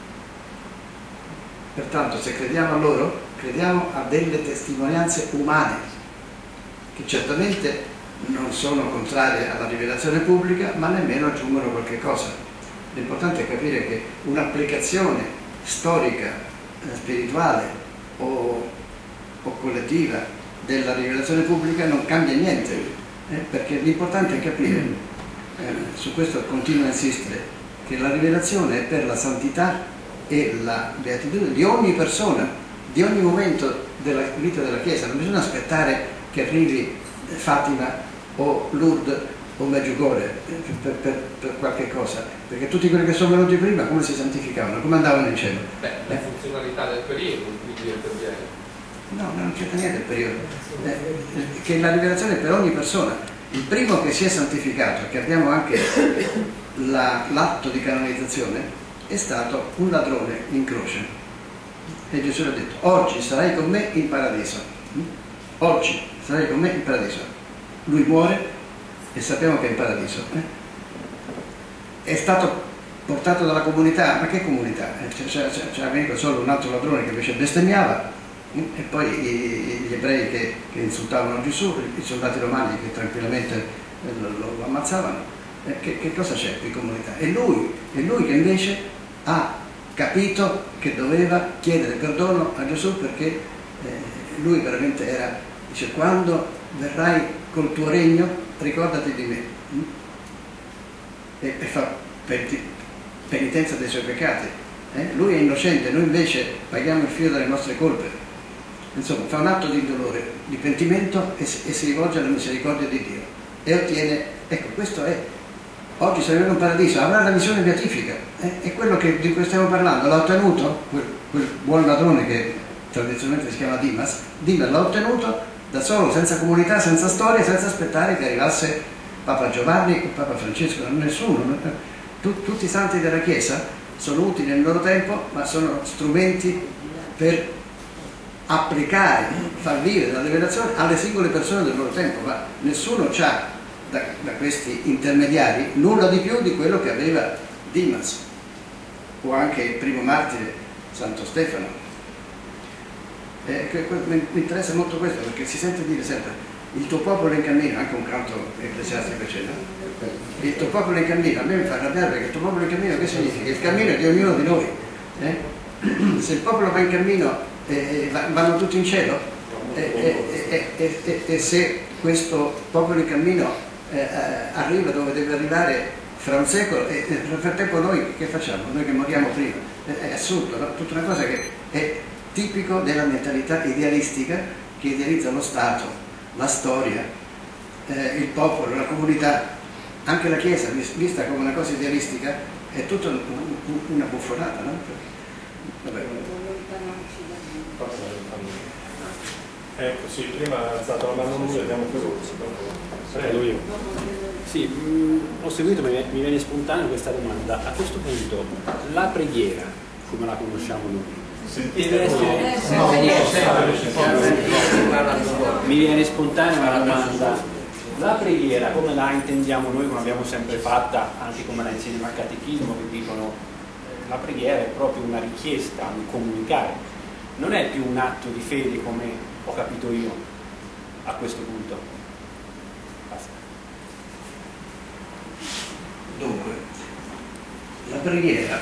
Pertanto se crediamo a loro, crediamo a delle testimonianze umane, che certamente non sono contrarie alla rivelazione pubblica, ma nemmeno aggiungono qualche cosa. L'importante è capire che un'applicazione storica, spirituale o collettiva della rivelazione pubblica non cambia niente, perché l'importante è capire, su questo continuo a insistere, che la rivelazione è per la santità e la beatitudine di ogni persona, di ogni momento della vita della Chiesa. Non bisogna aspettare che arrivi Fatima o Lourdes o Medjugorje per qualche cosa, perché tutti quelli che sono venuti prima come si santificavano, come andavano in cielo? La funzionalità del periodo quindi interviene. No, non c'entra niente il periodo, che la rivelazione è per ogni persona. Il primo che si è santificato, che abbiamo anche l'atto di canonizzazione, è stato un ladrone in croce, e Gesù gli ha detto: oggi sarai con me in paradiso, oggi sarai con me in paradiso. Lui muore e sappiamo che è in paradiso. È stato portato dalla comunità, ma che comunità? C'era venuto solo un altro ladrone che invece bestemmiava, e poi gli ebrei che insultavano Gesù, i soldati romani che tranquillamente lo ammazzavano. Che cosa c'è qui in comunità? È lui che invece ha capito che doveva chiedere perdono a Gesù, perché lui veramente era, dice: quando verrai col tuo regno ricordati di me, e fa penitenza dei suoi peccati. Lui è innocente, noi invece paghiamo il fio delle nostre colpe. Insomma, fa un atto di dolore, di pentimento, e si rivolge alla misericordia di Dio e ottiene, ecco, questo è: oggi saremo in paradiso, avrà la visione beatifica, è quello di cui stiamo parlando. L'ha ottenuto quel buon ladrone che tradizionalmente si chiama Dimas l'ha ottenuto da solo, senza comunità, senza storia, senza aspettare che arrivasse Papa Giovanni o Papa Francesco, nessuno. Tutti i santi della Chiesa sono utili nel loro tempo, ma sono strumenti per applicare, far vivere la rivelazione alle singole persone del loro tempo, ma nessuno ha da questi intermediari nulla di più di quello che aveva Dimas o anche il primo martire Santo Stefano. Mi interessa molto questo, perché si sente dire sempre: il tuo popolo è in cammino, anche un canto ecclesiastico c'è, no? Il tuo popolo è in cammino. A me mi fa arrabbiare, perché il tuo popolo è in cammino che significa? Il cammino è di ognuno di noi. Se il popolo va in cammino, vanno tutti in cielo, e se questo popolo in cammino arriva dove deve arrivare fra un secolo, e nel frattempo noi che facciamo? Noi che moriamo prima? È assurdo, no? Tutta una cosa che è tipico della mentalità idealistica, che idealizza lo Stato, la storia, il popolo, la comunità. Anche la Chiesa, vista come una cosa idealistica, è tutta una buffonata, no? Vabbè. Ecco, sì, prima ha alzato la mano lui, abbiamo Prego io. Sì, ho seguito, mi viene spontanea questa domanda. A questo punto, la preghiera, come la conosciamo noi, mi viene spontanea una domanda: la preghiera come la intendiamo noi, come abbiamo sempre fatta, anche come la insegna al catechismo, che dicono la preghiera è proprio una richiesta, un comunicare, non è più un atto di fede come ho capito io a questo punto? Basta. Dunque, la preghiera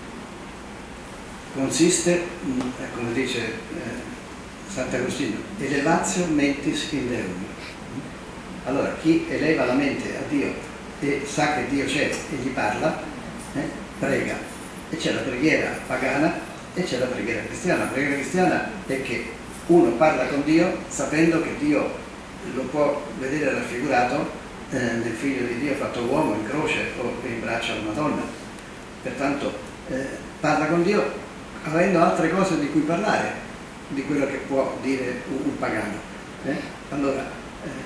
consiste, come dice Sant'Agostino, elevatio mentis in Deum. Allora, chi eleva la mente a Dio e sa che Dio c'è e gli parla, prega. E c'è la preghiera pagana e c'è la preghiera cristiana. La preghiera cristiana è che uno parla con Dio sapendo che Dio lo può vedere raffigurato nel Figlio di Dio fatto uomo in croce o in braccio alla Madonna. Pertanto parla con Dio avendo altre cose di cui parlare di quello che può dire un pagano. Allora,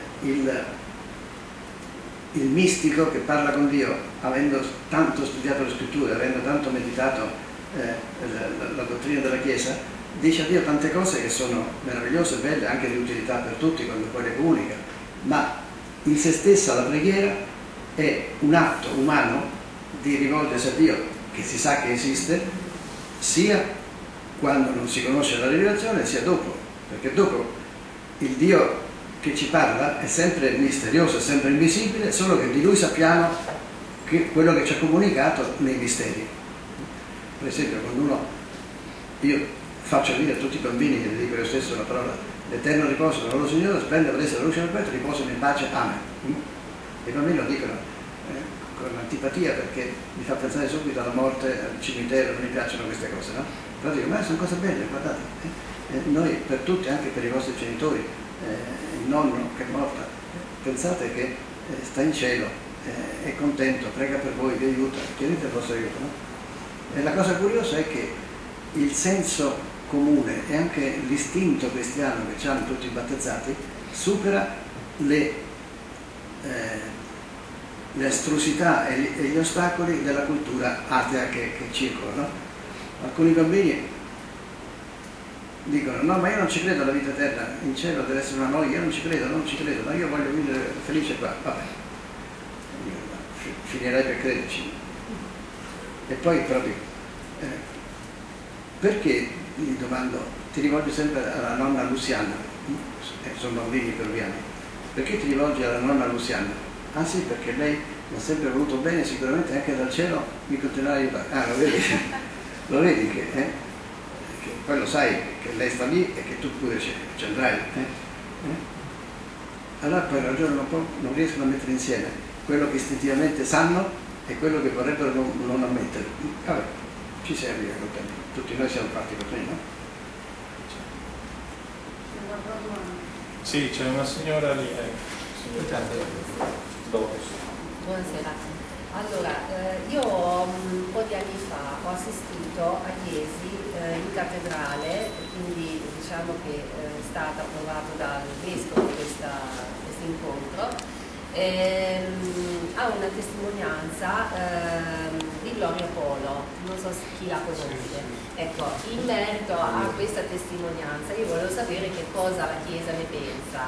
il mistico che parla con Dio, avendo tanto studiato le scritture, avendo tanto meditato la dottrina della Chiesa, dice a Dio tante cose che sono meravigliose, belle, anche di utilità per tutti quando poi le comunica, ma in se stessa la preghiera è un atto umano di rivolgersi a Dio, che si sa che esiste, sia quando non si conosce la rivelazione, sia dopo, perché dopo il Dio che ci parla è sempre misterioso, è sempre invisibile, solo che di Lui sappiamo quello che ci ha comunicato nei misteri. Per esempio, quando io faccio dire a tutti i bambini, che dico io stesso la parola, l'eterno riposo del loro Signore, splende presa la luce del petto, riposano in pace, amen. I bambini lo dicono con antipatia, perché mi fa pensare subito alla morte, al cimitero, non mi piacciono queste cose, no? Però dico, ma sono cose belle, guardate, noi per tutti, anche per i vostri genitori, il nonno che è morto, pensate che sta in cielo, è contento, prega per voi, vi aiuta, chiedete il vostro aiuto, no? E la cosa curiosa è che il senso comune e anche l'istinto cristiano che hanno tutti i battezzati supera le astrusità e gli ostacoli della cultura atea che circola, no? Alcuni bambini dicono: no, ma io non ci credo alla vita eterna, in cielo deve essere una noia, io non ci credo, no, io voglio vivere felice qua, vabbè, finirei per crederci. E poi proprio perché, gli domando, ti rivolgi sempre alla nonna Luciana, sono bambini peruviani, perché ti rivolgi alla nonna Luciana? Ah sì, perché lei mi ha sempre voluto bene, sicuramente anche dal cielo mi continuerà a aiutare. Ah, lo vedi? Lo vedi che poi lo sai che lei sta lì e che tu pure ci andrai. Allora poi ragionano un po', non riescono a mettere insieme quello che istintivamente sanno e quello che vorrebbero non ammettere. Vabbè, ci si arriva col tempo. Tutti noi siamo fatti così, no? Sì, c'è una signora lì. Buonasera. Allora, io un po' di anni fa ho assistito a Chiesi in cattedrale, quindi diciamo che è stato approvato dal vescovo questo incontro, ha una testimonianza di Gloria Polo, non so chi la conosce. Ecco, in merito a questa testimonianza io volevo sapere che cosa la Chiesa ne pensa,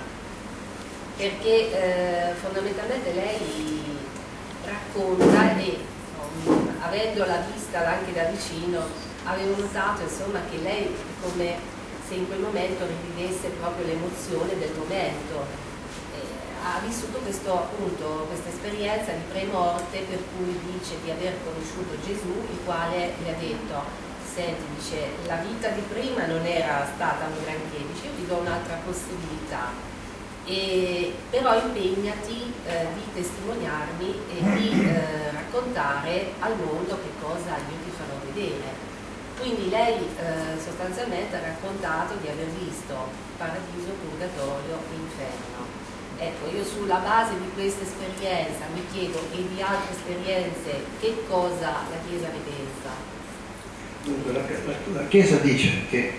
perché fondamentalmente lei racconta, e avendola vista anche da vicino avevo notato insomma che lei è come se in quel momento rivivesse proprio l'emozione del momento. Ha vissuto questa esperienza di premorte, per cui dice di aver conosciuto Gesù, il quale le ha detto: senti, dice, la vita di prima non era stata un granché, dice, io ti do un'altra possibilità, però impegnati di testimoniarmi e di raccontare al mondo che cosa io ti farò vedere. Quindi lei sostanzialmente ha raccontato di aver visto paradiso, purgatorio e inferno. Ecco, io sulla base di questa esperienza mi chiedo, e di altre esperienze, che cosa la Chiesa ne pensa? Dunque, la Chiesa dice che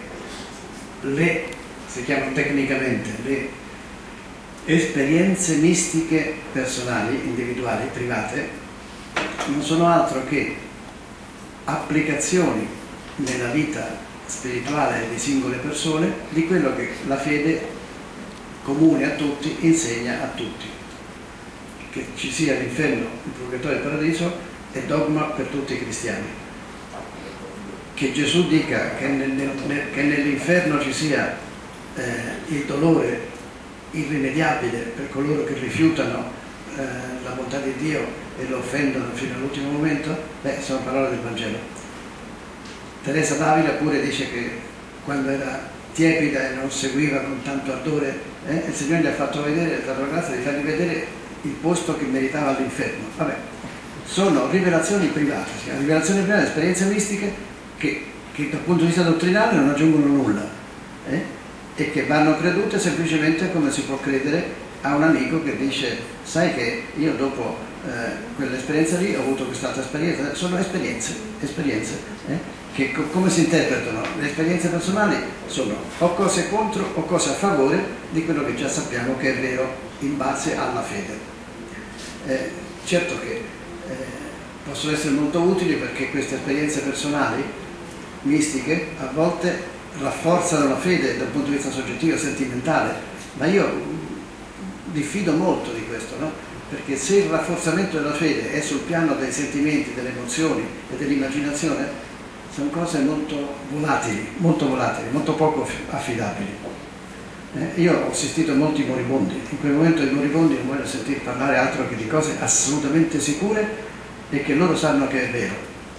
si chiamano tecnicamente le esperienze mistiche personali, individuali, private, non sono altro che applicazioni nella vita spirituale di singole persone di quello che la fede comune a tutti insegna a tutti. Che ci sia l'inferno, il purgatorio e il paradiso è dogma per tutti i cristiani. Che Gesù dica che nell'inferno ci sia il dolore irrimediabile per coloro che rifiutano la bontà di Dio e lo offendono fino all'ultimo momento, sono parole del Vangelo. Teresa d'Avila pure dice che quando era tiepida e non seguiva con tanto ardore, il Signore gli ha fatto vedere, ha dato la grazia di fargli vedere il posto che meritava all'inferno. Vabbè, sono rivelazioni private, esperienze mistiche che dal punto di vista dottrinale non aggiungono nulla e che vanno credute semplicemente come si può credere a un amico che dice: sai che io dopo quell'esperienza lì ho avuto quest'altra esperienza. Sono esperienze che come si interpretano? Le esperienze personali sono o cose contro o cose a favore di quello che già sappiamo che è vero in base alla fede. Certo che possono essere molto utili, perché queste esperienze personali mistiche a volte rafforzano la fede dal punto di vista soggettivo e sentimentale, ma io diffido molto di questo, no? perché se il rafforzamento della fede è sul piano dei sentimenti, delle emozioni e dell'immaginazione, sono cose molto volatili, molto poco affidabili. Io ho assistito a molti moribondi, in quel momento i moribondi non vogliono sentire parlare altro che di cose assolutamente sicure e che loro sanno che è vero.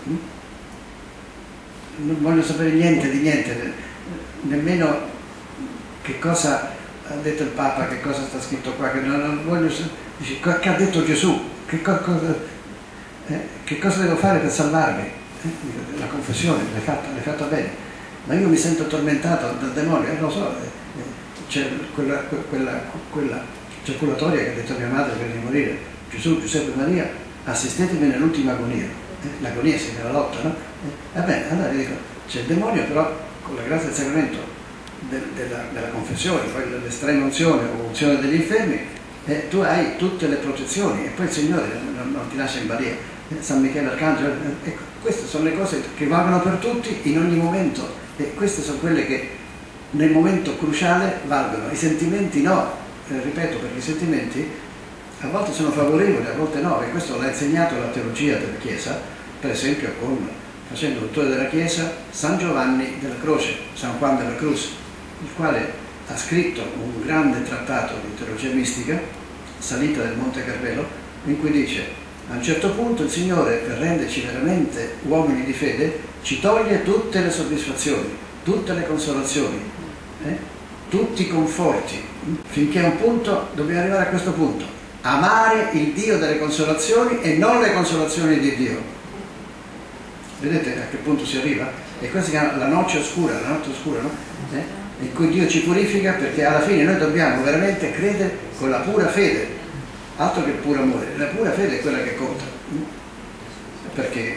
Non voglio sapere niente di niente, nemmeno che cosa ha detto il Papa, che cosa sta scritto qua, che non voglio dice, che ha detto Gesù, che cosa devo fare per salvarmi? La confessione l'hai fatta bene, ma io mi sento tormentato dal demonio, lo so. C'è quella circolatoria che ha detto a mia madre prima di morire: Gesù, Giuseppe e Maria, assistetemi nell'ultima agonia. L'agonia si nella lotta, no? Va bene, allora io dico, c'è il demonio, però con la grazia del sacramento della confessione, poi dell'estrema unzione o unzione degli infermi, tu hai tutte le protezioni e poi il Signore non ti lascia in balia. San Michele Arcangelo, ecco, queste sono le cose che valgono per tutti in ogni momento, e queste sono quelle che nel momento cruciale valgono. I sentimenti no, ripeto, perché i sentimenti a volte sono favorevoli, a volte no, e questo l'ha insegnato la teologia della Chiesa, per esempio facendo dottore della Chiesa San Giovanni della Croce, San Juan de la Cruz, il quale ha scritto un grande trattato di teologia mistica, Salita del Monte Carmelo, in cui dice: a un certo punto il Signore, per renderci veramente uomini di fede, ci toglie tutte le soddisfazioni, tutte le consolazioni, tutti i conforti, finché a un punto dobbiamo arrivare a questo punto: amare il Dio delle consolazioni e non le consolazioni di Dio. Vedete a che punto si arriva? E questa si chiama la notte oscura, no? In cui Dio ci purifica, perché alla fine noi dobbiamo veramente credere con la pura fede, altro che il puro amore. La pura fede è quella che conta, perché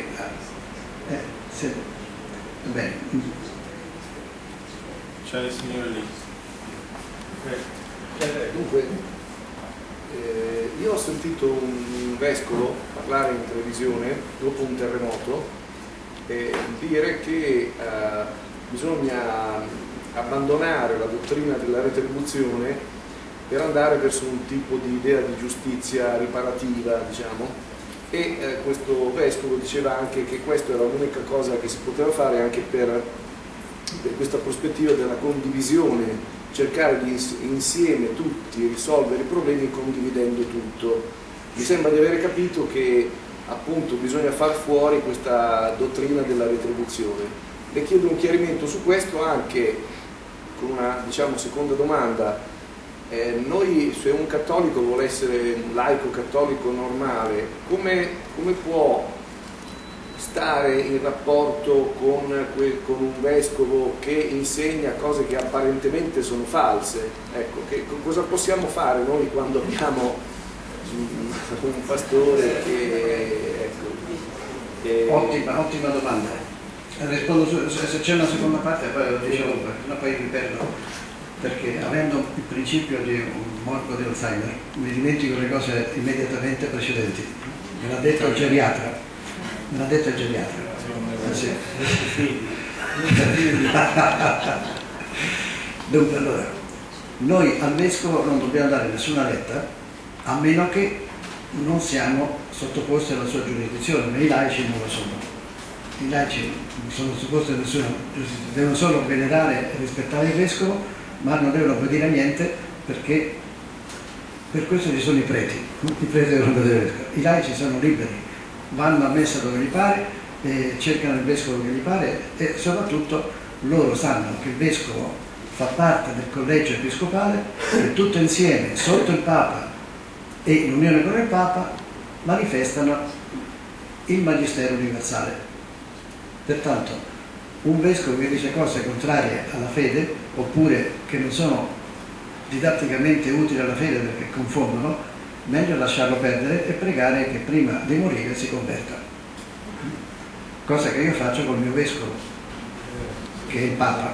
bene. C'è il signore lì. Dunque, io ho sentito un vescovo parlare in televisione dopo un terremoto dire che bisogna abbandonare la dottrina della retribuzione per andare verso un tipo di idea di giustizia riparativa, diciamo, e questo vescovo diceva anche che questa era l'unica cosa che si poteva fare anche per questa prospettiva della condivisione, cercare di insieme tutti risolvere i problemi condividendo tutto. Mi sembra di avere capito che appunto bisogna far fuori questa dottrina della retribuzione. Le chiedo un chiarimento su questo, anche con una, diciamo, seconda domanda. Noi, se un cattolico vuole essere un laico cattolico normale, come può stare in rapporto con un vescovo che insegna cose che apparentemente sono false? Ecco, cosa possiamo fare noi quando abbiamo un pastore che Ottima domanda. Rispondo se c'è una seconda parte, poi lo dicevo, no, poi mi perdo, perché avendo il principio di un morbo di Alzheimer mi dimentico le cose immediatamente precedenti. Me l'ha detto il geriatra. Sì. Dunque, allora, noi al vescovo non dobbiamo dare nessuna letta a meno che non siamo sottoposti alla sua giurisdizione, ma i laici non lo sono. I laici non sono sottoposti a nessuna giurisdizione, devono solo venerare e rispettare il vescovo, ma non devono obbedire a niente, perché per questo ci sono i preti. I preti devono obbedire al vescovo. I laici sono liberi, vanno a messa dove gli pare, cercano il vescovo che gli pare, e soprattutto loro sanno che il vescovo fa parte del collegio episcopale, e tutto insieme, sotto il Papa e in unione con il Papa, manifestano il Magistero universale. Pertanto un vescovo che dice cose contrarie alla fede, oppure che non sono didatticamente utili alla fede perché confondono, meglio lasciarlo perdere e pregare che prima di morire si converta. Cosa che io faccio col mio vescovo, che è il Papa.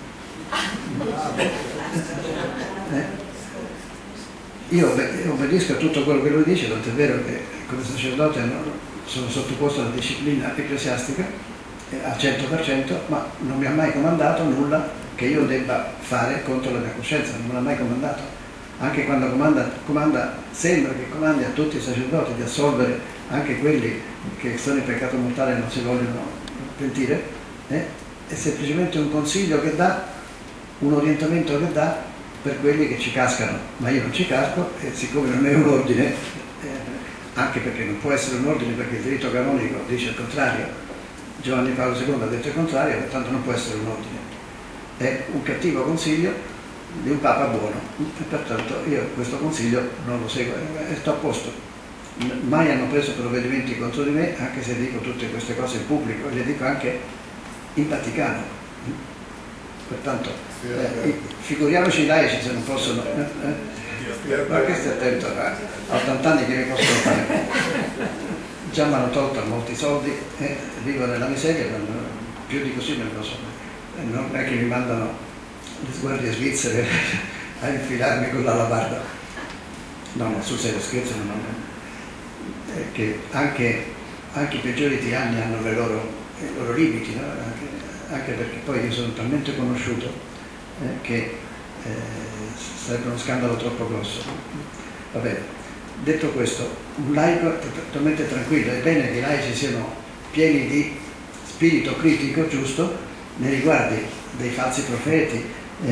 Io obbedisco a tutto quello che lui dice, tanto è vero che come sacerdote sono sottoposto alla disciplina ecclesiastica al 100%, ma non mi ha mai comandato nulla che io debba fare contro la mia coscienza, non me l'ha mai comandato. anche quando comanda, sembra che comandi a tutti i sacerdoti di assolvere anche quelli che sono in peccato mortale e non si vogliono pentire, è semplicemente un consiglio che dà, un orientamento che dà per quelli che ci cascano, ma io non ci casco e siccome non è un ordine, anche perché non può essere un ordine perché il diritto canonico dice il contrario, Giovanni Paolo II ha detto il contrario, pertanto non può essere un ordine, è un cattivo consiglio di un Papa buono e pertanto io questo consiglio non lo seguo e sto a posto. Mai hanno preso provvedimenti contro di me, anche se dico tutte queste cose in pubblico e le dico anche in Vaticano, pertanto figuriamoci i laici se non possono ma che stai attento, a 80 anni che mi possono fare, già mi hanno tolto molti soldi e vivo nella miseria, più di così non lo so, non è che mi mandano le guardie svizzere a infilarmi con l'alabarda, no, sul serio scherzo, che anche i peggiori tiranni hanno i loro limiti, no? Anche perché poi io sono talmente conosciuto che sarebbe uno scandalo troppo grosso. Va bene, detto questo, un laico è totalmente tranquillo, è bene che i laici siano pieni di spirito critico giusto nei riguardi dei falsi profeti,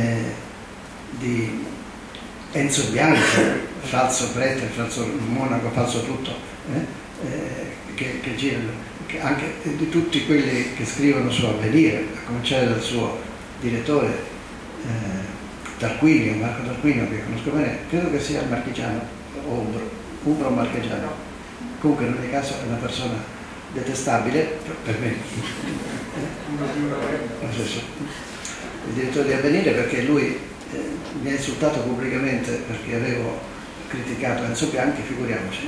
di Enzo Bianchi, falso prete, falso monaco, falso tutto, che girano, anche di tutti quelli che scrivono su Avvenire, a cominciare dal suo direttore Tarquinio, Marco Tarquinio, che conosco bene, credo che sia marchigiano o umbro marchigiano, comunque in ogni caso è una persona detestabile per me, il direttore di Avvenire, perché lui mi ha insultato pubblicamente perché avevo criticato Enzo Bianchi, figuriamoci.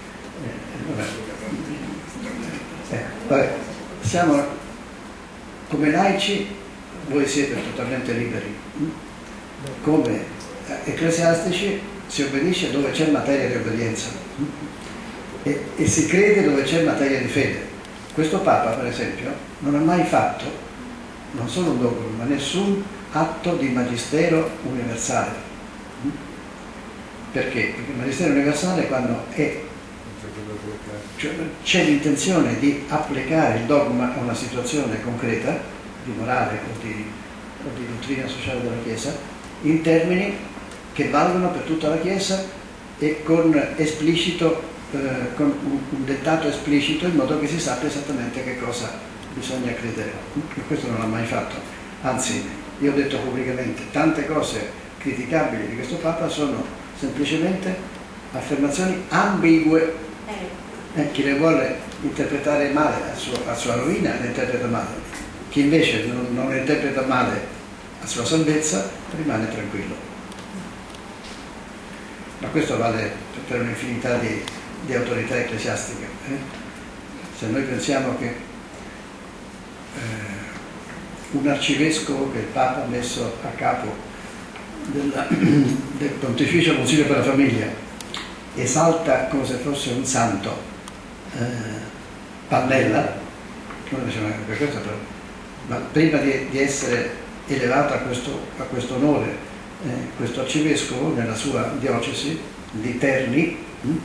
Vabbè, siamo come laici, voi siete totalmente liberi, come ecclesiastici si obbedisce dove c'è materia di obbedienza e si crede dove c'è materia di fede. Questo Papa, per esempio, non ha mai fatto, non solo un dogma, ma nessun atto di magistero universale. Perché? Perché il magistero universale è quando c'è l'intenzione di applicare il dogma a una situazione concreta, di morale o di dottrina sociale della Chiesa, in termini che valgono per tutta la Chiesa e con un dettato esplicito, in modo che si sappia esattamente che cosa bisogna credere. E questo non l'ha mai fatto. Anzi, io ho detto pubblicamente, tante cose criticabili di questo Papa sono semplicemente affermazioni ambigue. Chi le vuole interpretare male a sua rovina le interpreta male, chi invece non le interpreta male a sua salvezza rimane tranquillo. Ma questo vale per un'infinità di autorità ecclesiastiche. Se noi pensiamo che un arcivescovo che il Papa ha messo a capo del Pontificio Consiglio per la Famiglia esalta come se fosse un santo Pannella, non diceva per questo, ma prima di essere elevato a questo onore, questo arcivescovo nella sua diocesi di Terni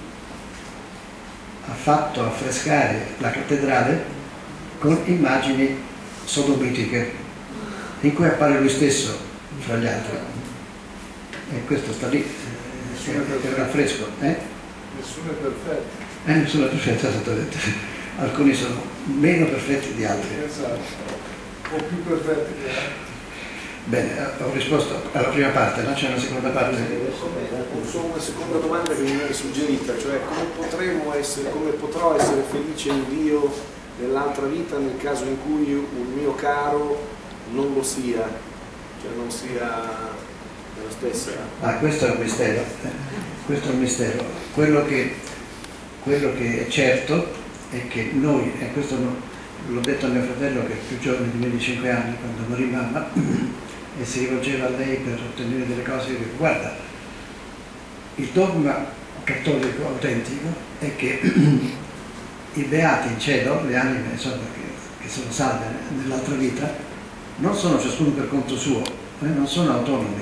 ha fatto affrescare la cattedrale con immagini sodomitiche in cui appare lui stesso fra gli altri, e questo sta lì, è un affresco. Nessuno è perfetto. Nessuno è perfetto, esattamente. Alcuni sono meno perfetti di altri. Esatto, o più perfetti di altri. Bene, ho risposto alla prima parte, no? C'è una seconda parte? Solo una seconda domanda che mi viene suggerita, cioè come potrò essere felice in Dio nell'altra vita nel caso in cui un mio caro non lo sia, cioè non sia nella stessa. Questo è un mistero. Questo è un mistero. Quello che è certo è che noi, e questo l'ho detto a mio fratello che è più giovane di me di 5 anni, quando morì mamma, e si rivolgeva a lei per ottenere delle cose, io dico, guarda, il dogma cattolico autentico è che i beati in cielo, le anime insomma, che sono salve nell'altra vita, non sono ciascuno per conto suo, non sono autonomi,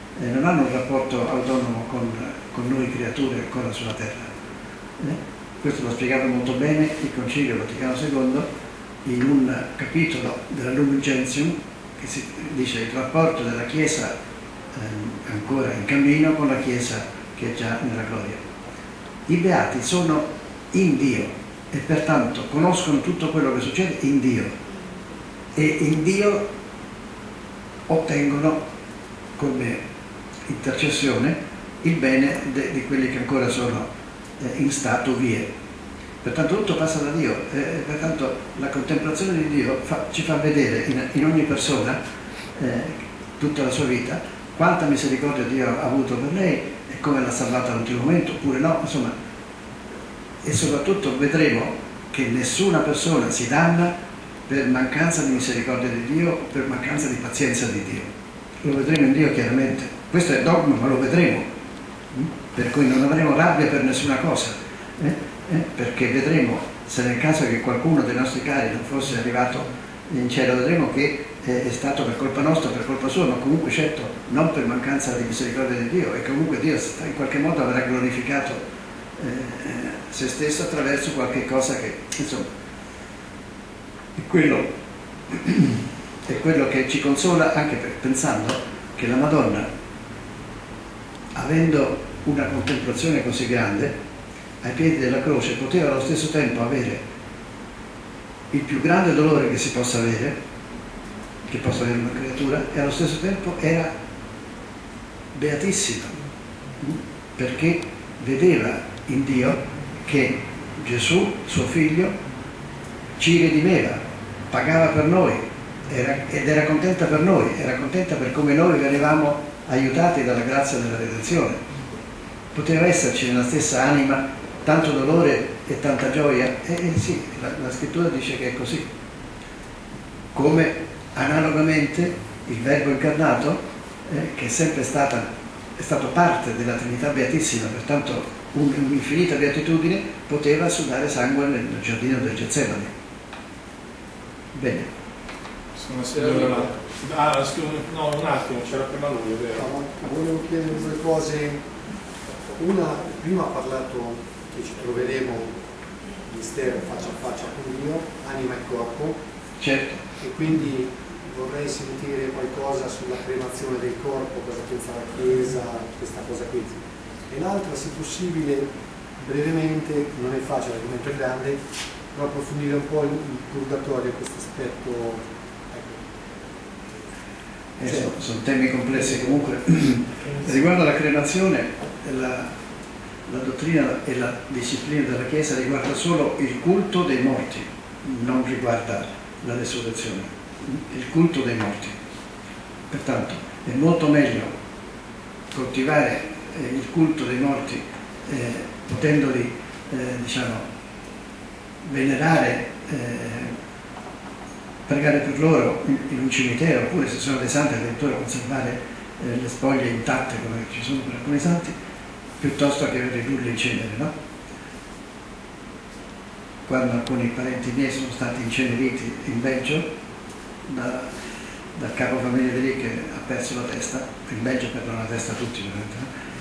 non hanno un rapporto autonomo con noi creature ancora sulla terra. Questo l'ha spiegato molto bene il Concilio Vaticano II in un capitolo della Lumen Gentium, che si dice il rapporto della Chiesa ancora in cammino con la Chiesa che è già nella gloria. I beati sono in Dio e pertanto conoscono tutto quello che succede in Dio, e in Dio ottengono come intercessione il bene di quelli che ancora sono in stato vie. Pertanto tutto passa da Dio, pertanto la contemplazione di Dio ci fa vedere in ogni persona tutta la sua vita quanta misericordia Dio ha avuto per lei e come l'ha salvata all'ultimo momento oppure no, insomma. E soprattutto vedremo che nessuna persona si danna per mancanza di misericordia di Dio o per mancanza di pazienza di Dio. Lo vedremo in Dio chiaramente. Questo è dogma, ma lo vedremo. Per cui non avremo rabbia per nessuna cosa, perché vedremo, se nel caso che qualcuno dei nostri cari non fosse arrivato in cielo, vedremo che è stato per colpa nostra, per colpa sua, ma comunque certo non per mancanza di misericordia di Dio, e comunque Dio in qualche modo avrà glorificato se stesso attraverso qualche cosa che, insomma, è quello che ci consola, anche pensando che la Madonna, avendo una contemplazione così grande ai piedi della croce, poteva allo stesso tempo avere il più grande dolore che si possa avere, che possa avere una creatura, e allo stesso tempo era beatissima, perché vedeva in Dio che Gesù, suo figlio, ci redimeva, pagava per noi ed era contenta per noi, era contenta per come noi venivamo aiutati dalla grazia della redenzione. Poteva esserci nella stessa anima tanto dolore e tanta gioia, e sì, la scrittura dice che è così. Come analogamente il Verbo incarnato, che è sempre stato parte della Trinità Beatissima, pertanto un'infinita beatitudine, poteva sudare sangue nel giardino del Getsemani. Bene. No, un attimo, c'era prima lui, è vero? No, volevo chiedere due cose. Una, prima ha parlato che ci troveremo mistero faccia a faccia con Dio, anima e corpo. Certo. E quindi vorrei sentire qualcosa sulla cremazione del corpo, cosa pensa la Chiesa, questa cosa qui. E l'altra, se possibile, brevemente, non è facile, l'argomento è grande, però approfondire un po' il purgatorio, questo aspetto. Sono temi complessi. Comunque, riguardo alla cremazione, la dottrina e la disciplina della Chiesa riguarda solo il culto dei morti, non riguarda la resurrezione, il culto dei morti. Pertanto è molto meglio coltivare il culto dei morti, potendoli venerare, pregare per loro in un cimitero, oppure se sono dei santi addirittura conservare le spoglie intatte come ci sono per alcuni santi, piuttosto che ridurle in cenere, no? Quando alcuni parenti miei sono stati inceneriti in Belgio dal capofamiglia di lì che ha perso la testa, in Belgio perdono la testa tutti ovviamente,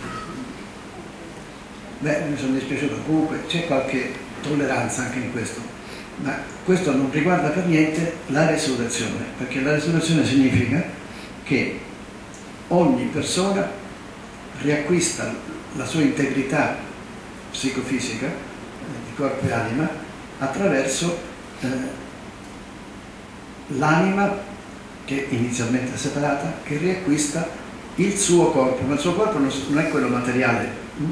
no? Mi sono dispiaciuto. Comunque c'è qualche tolleranza anche in questo, ma questo non riguarda per niente la resurrezione, perché la resurrezione significa che ogni persona riacquista la sua integrità psicofisica, di corpo e anima, attraverso l'anima, che inizialmente è separata, che riacquista il suo corpo, ma il suo corpo non è quello materiale,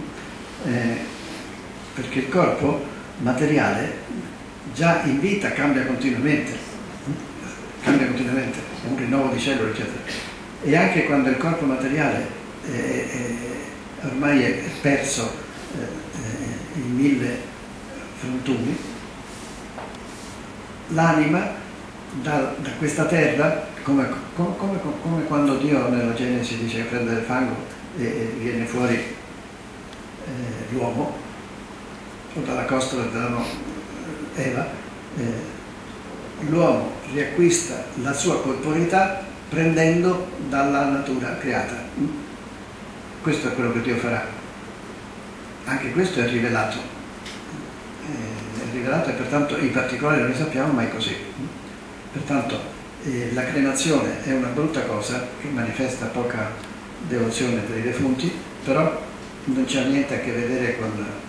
perché il corpo materiale già in vita cambia continuamente, è un rinnovo di cellule, eccetera. E anche quando il corpo materiale ormai è perso in 1000 frantumi, l'anima da questa terra, come quando Dio nella Genesi dice che prende il fango e viene fuori l'uomo, o dalla costola della Eva, l'uomo riacquista la sua corporeità prendendo dalla natura creata. questo è quello che Dio farà. Anche questo è rivelato. È rivelato e pertanto in particolare non lo sappiamo, ma è così. Pertanto la cremazione è una brutta cosa che manifesta poca devozione per i defunti, però non c'ha niente a che vedere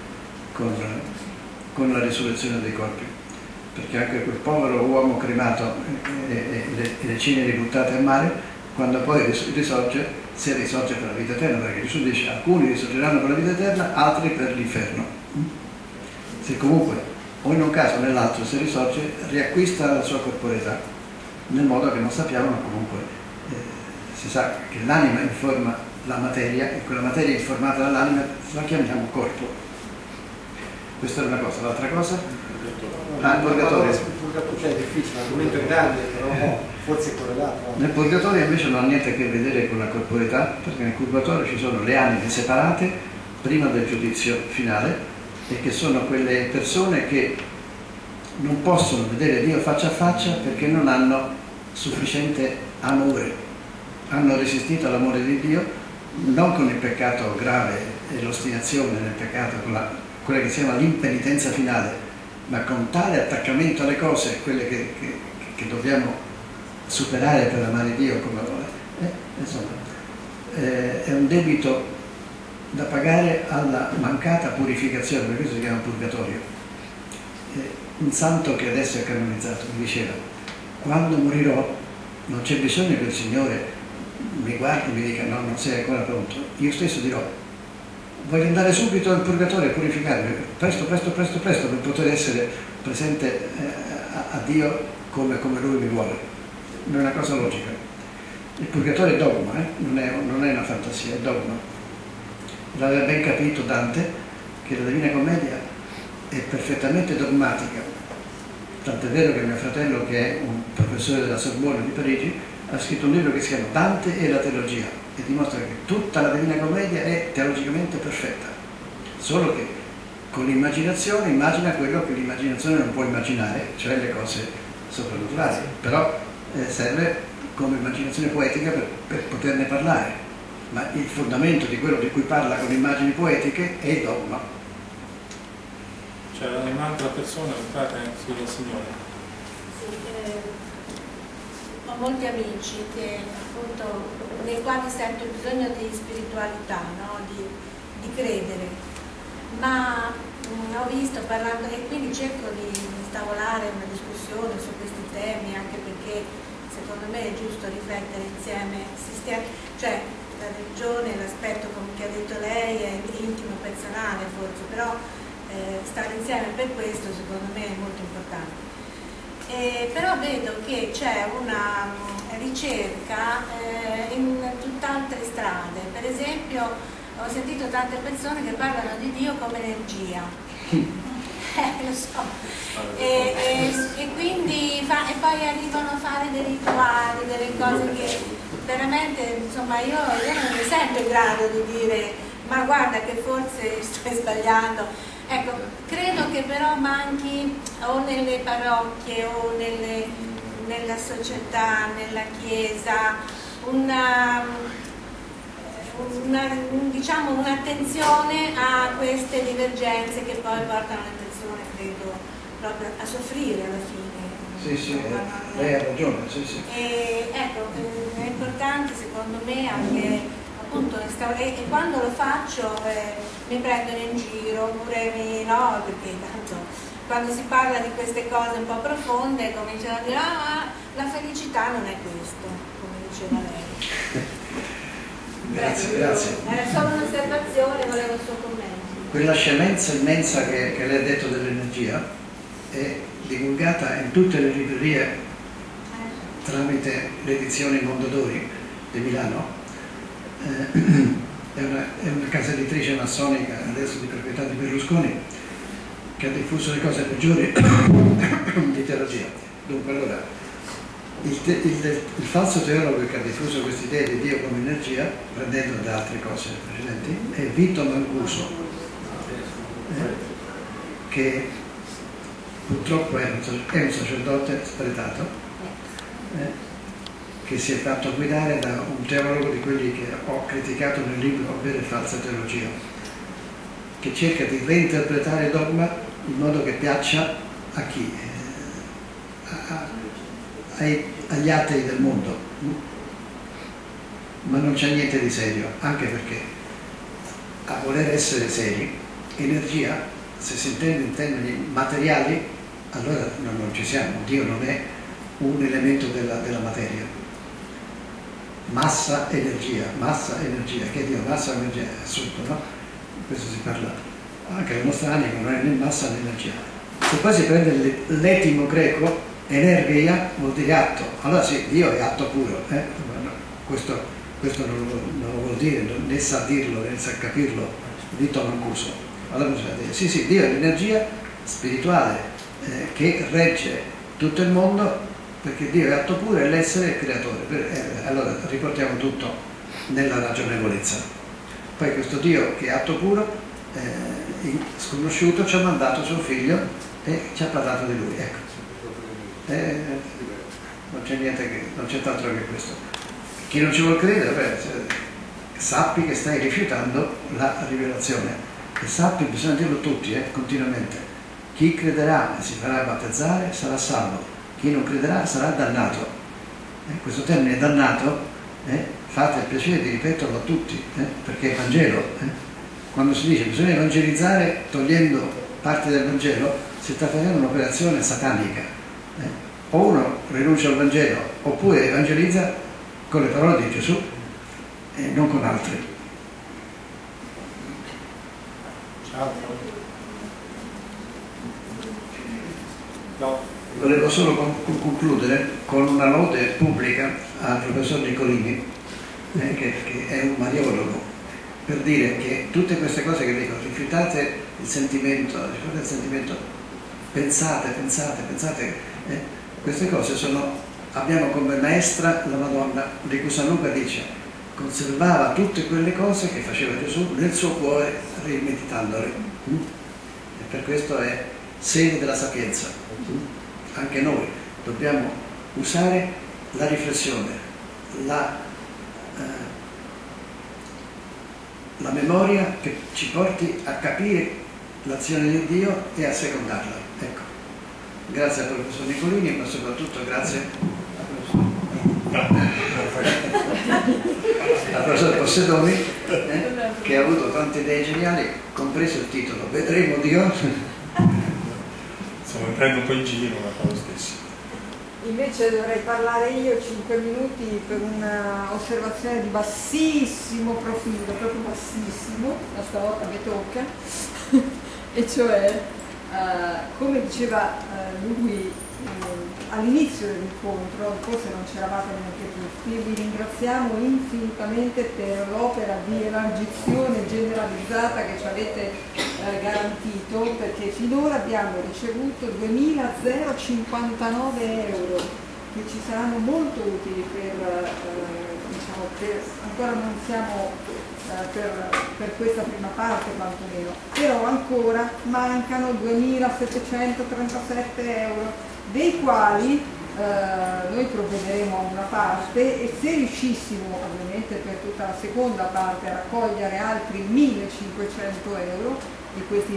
con la risurrezione dei corpi, perché anche quel povero uomo cremato e le ceneri buttate a mare, quando poi risorge, si risorge per la vita eterna, perché Gesù dice alcuni risorgeranno per la vita eterna, altri per l'inferno. Se comunque o in un caso o nell'altro si risorge, riacquista la sua corporeità, nel modo che non sappiamo, ma comunque si sa che l'anima informa la materia e quella materia informata dall'anima la chiamiamo corpo. Questa è una cosa. L'altra cosa? Il purgatorio. Il purgatorio è difficile, l'argomento è grande, però forse è correlato. Nel purgatorio invece non ha niente a che vedere con la corporeità, perché nel purgatorio ci sono le anime separate prima del giudizio finale, e che sono quelle persone che non possono vedere Dio faccia a faccia perché non hanno sufficiente amore, hanno resistito all'amore di Dio, non con il peccato grave e l'ostinazione nel peccato, con quella che si chiama l'impenitenza finale, ma con tale attaccamento alle cose, quelle che dobbiamo superare per amare Dio come vuole. Insomma, è un debito da pagare alla mancata purificazione, per questo si chiama purgatorio. Un santo che adesso è canonizzato mi diceva: quando morirò non c'è bisogno che il Signore mi guardi e mi dica no, non sei ancora pronto. Io stesso dirò: voglio andare subito al purgatorio a purificarmi, presto, presto, presto, presto, per poter essere presente a Dio come Lui mi vuole. Non è una cosa logica. Il purgatorio è dogma, non è una fantasia, è dogma. L'aveva ben capito Dante, che la Divina Commedia è perfettamente dogmatica. Tant'è vero che mio fratello, che è un professore della Sorbonne di Parigi, ha scritto un libro che si chiama Dante e la teologia, e dimostra che tutta la Divina Commedia è teologicamente perfetta, solo che con l'immaginazione immagina quello che l'immaginazione non può immaginare, cioè le cose soprannaturali, però serve come immaginazione poetica per poterne parlare, ma il fondamento di quello di cui parla con immagini poetiche è il dogma. C'è un'altra persona, entrate sul Signore. Sì, ho molti amici che appunto nei quali sento il bisogno di spiritualità, no? di credere, ma ho visto parlando, e quindi cerco di instaurare una discussione su questi temi, anche perché secondo me è giusto riflettere insieme, cioè la religione, l'aspetto come che ha detto lei è intimo, personale forse, però stare insieme per questo secondo me è molto importante. Però vedo che c'è una ricerca in tutt'altre strade. Per esempio ho sentito tante persone che parlano di Dio come energia, lo so, e quindi e poi arrivano a fare dei rituali, delle cose che veramente, insomma, io non mi sento in grado di dire ma guarda che forse stai sbagliando. Ecco, credo che però manchi o nelle parrocchie o nella società, nella chiesa, diciamo un'attenzione a queste divergenze che poi portano le persone, credo, proprio a soffrire alla fine. Sì, lei ha ragione, sì. E, ecco, è importante secondo me anche appunto, e quando lo faccio mi prendono in giro, oppure no, perché tanto quando si parla di queste cose un po' profonde cominciano a dire la felicità non è questo, come diceva lei. Grazie. Era solo un'osservazione, volevo il suo commento. Quella scemenza immensa che lei ha detto dell'energia è divulgata in tutte le librerie tramite l'edizione Mondadori di Milano. È una casa editrice massonica, adesso di proprietà di Berlusconi, che ha diffuso le cose peggiori di teologia. Dunque, allora, il falso teologo che ha diffuso questa idea di Dio come energia, prendendo da altre cose precedenti, è Vito Mancuso, che purtroppo è un sacerdote spretato, che si è fatto guidare da un teologo di quelli che ho criticato nel libro Vera e falsa teologia, che cerca di reinterpretare il dogma in modo che piaccia a chi? Agli atei del mondo. Ma non c'è niente di serio, anche perché a voler essere seri, energia, se si intende in termini materiali, allora non ci siamo. Dio non è un elemento della materia. Massa, energia, che Dio, massa, energia, è assurdo, no? Questo si parla, anche la nostra anima non è né massa né energia. Se poi si prende l'etimo greco, energia vuol dire atto, allora sì, Dio è atto puro, questo non lo vuol dire, né sa dirlo, né sa capirlo, dito non cuso. Allora bisogna dire, sì, Dio è l'energia spirituale che regge tutto il mondo, perché Dio è atto puro e l'essere è creatore. Allora riportiamo tutto nella ragionevolezza. Poi questo Dio che è atto puro, sconosciuto, ci ha mandato suo figlio e ci ha parlato di lui. Ecco. Non c'è niente non c'è altro che questo. Chi non ci vuol credere, sappi che stai rifiutando la rivelazione, e sappi, bisogna dirlo tutti, continuamente, chi crederà e si farà battezzare sarà salvo, chi non crederà sarà dannato. Questo termine dannato, fate il piacere di ripeterlo a tutti, perché è il Vangelo. Quando si dice bisogna evangelizzare togliendo parti del Vangelo, si sta facendo un'operazione satanica. O uno rinuncia al Vangelo oppure evangelizza con le parole di Gesù e non con altri. No. Volevo solo concludere con una lode pubblica al professor Nicolini, che è un mariologo, per dire che tutte queste cose che dico, rifiutate il sentimento, pensate, queste cose abbiamo come maestra la Madonna, di cui San Luca dice, conservava tutte quelle cose che faceva Gesù nel suo cuore, rimeditandole. E per questo è segno della sapienza. Anche noi dobbiamo usare la riflessione, la memoria che ci porti a capire l'azione di Dio e a secondarla. Ecco. Grazie al professor Nicolini, ma soprattutto grazie al professor Possedoni, che ha avuto tante idee geniali, compreso il titolo Vedremo Dio. Insomma, mi prendo un po' in giro, ma fa lo stesso. Invece dovrei parlare io 5 minuti per una osservazione di bassissimo profilo, proprio bassissimo, ma stavolta mi tocca, e cioè, come diceva lui all'inizio dell'incontro, forse non c'eravate neanche tutti, vi ringraziamo infinitamente per l'opera di elargizione generalizzata che ci avete garantito, perché finora abbiamo ricevuto 2.059 euro che ci saranno molto utili per, ancora non siamo per questa prima parte quantomeno, però ancora mancano 2.737 euro, dei quali noi provvederemo a una parte, e se riuscissimo ovviamente per tutta la seconda parte a raccogliere altri 1.500 euro di questi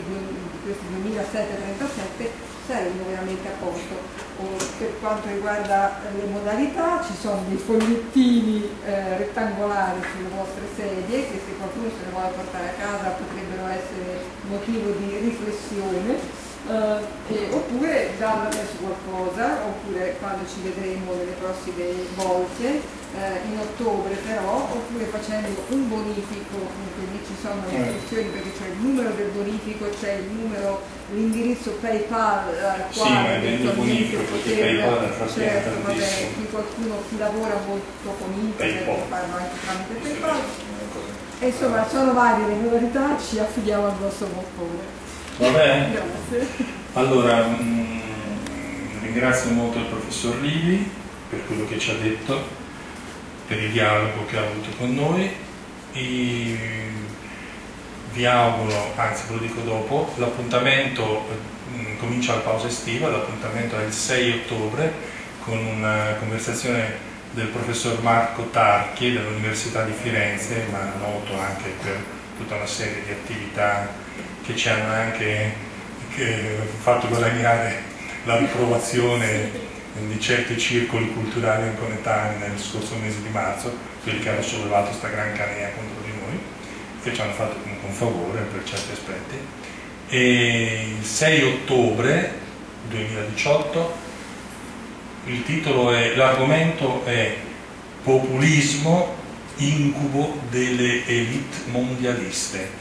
2.737 saremo veramente a posto. Per quanto riguarda le modalità, ci sono dei fogliettini rettangolari sulle vostre sedie che, se qualcuno se ne vuole portare a casa, potrebbero essere motivo di riflessione. Oppure dare su qualcosa, oppure quando ci vedremo nelle prossime volte, in ottobre però, oppure facendo un bonifico, quindi ci sono le istruzioni, perché c'è il numero del bonifico, c'è il numero, l'indirizzo PayPal, sì, ma è del bonifico, perché PayPal certo, vabbè, chi lavora molto con internet può farlo anche tramite PayPal. E insomma sono varie le modalità, ci affidiamo al vostro boccone. Va bene? Grazie. Allora, ringrazio molto il professor Livi per quello che ci ha detto, per il dialogo che ha avuto con noi, e vi auguro, anzi ve lo dico dopo, l'appuntamento comincia la pausa estiva, l'appuntamento è il 6 ottobre con una conversazione del professor Marco Tarchi dell'Università di Firenze, ma noto anche per tutta una serie di attività che ci hanno anche fatto guadagnare la riprovazione di certi circoli culturali anconetani nel scorso mese di marzo, quelli che hanno sollevato questa gran canea contro di noi, che ci hanno fatto comunque un favore per certi aspetti. E il 6 ottobre 2018 il titolo è, l'argomento è Populismo, incubo delle elite mondialiste.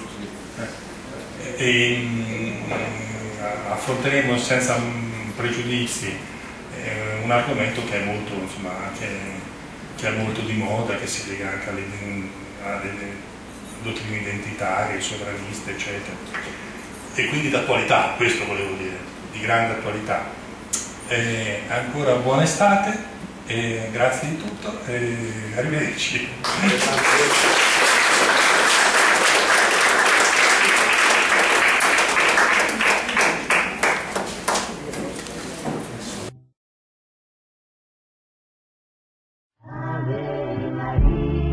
Affronteremo senza pregiudizi un argomento che è molto, insomma, che è molto di moda, che si lega anche alle dottrine identitarie, sovraniste, eccetera. E quindi d'attualità, questo volevo dire, di grande attualità. Ancora buona estate, grazie di tutto e arrivederci. Ave Maria.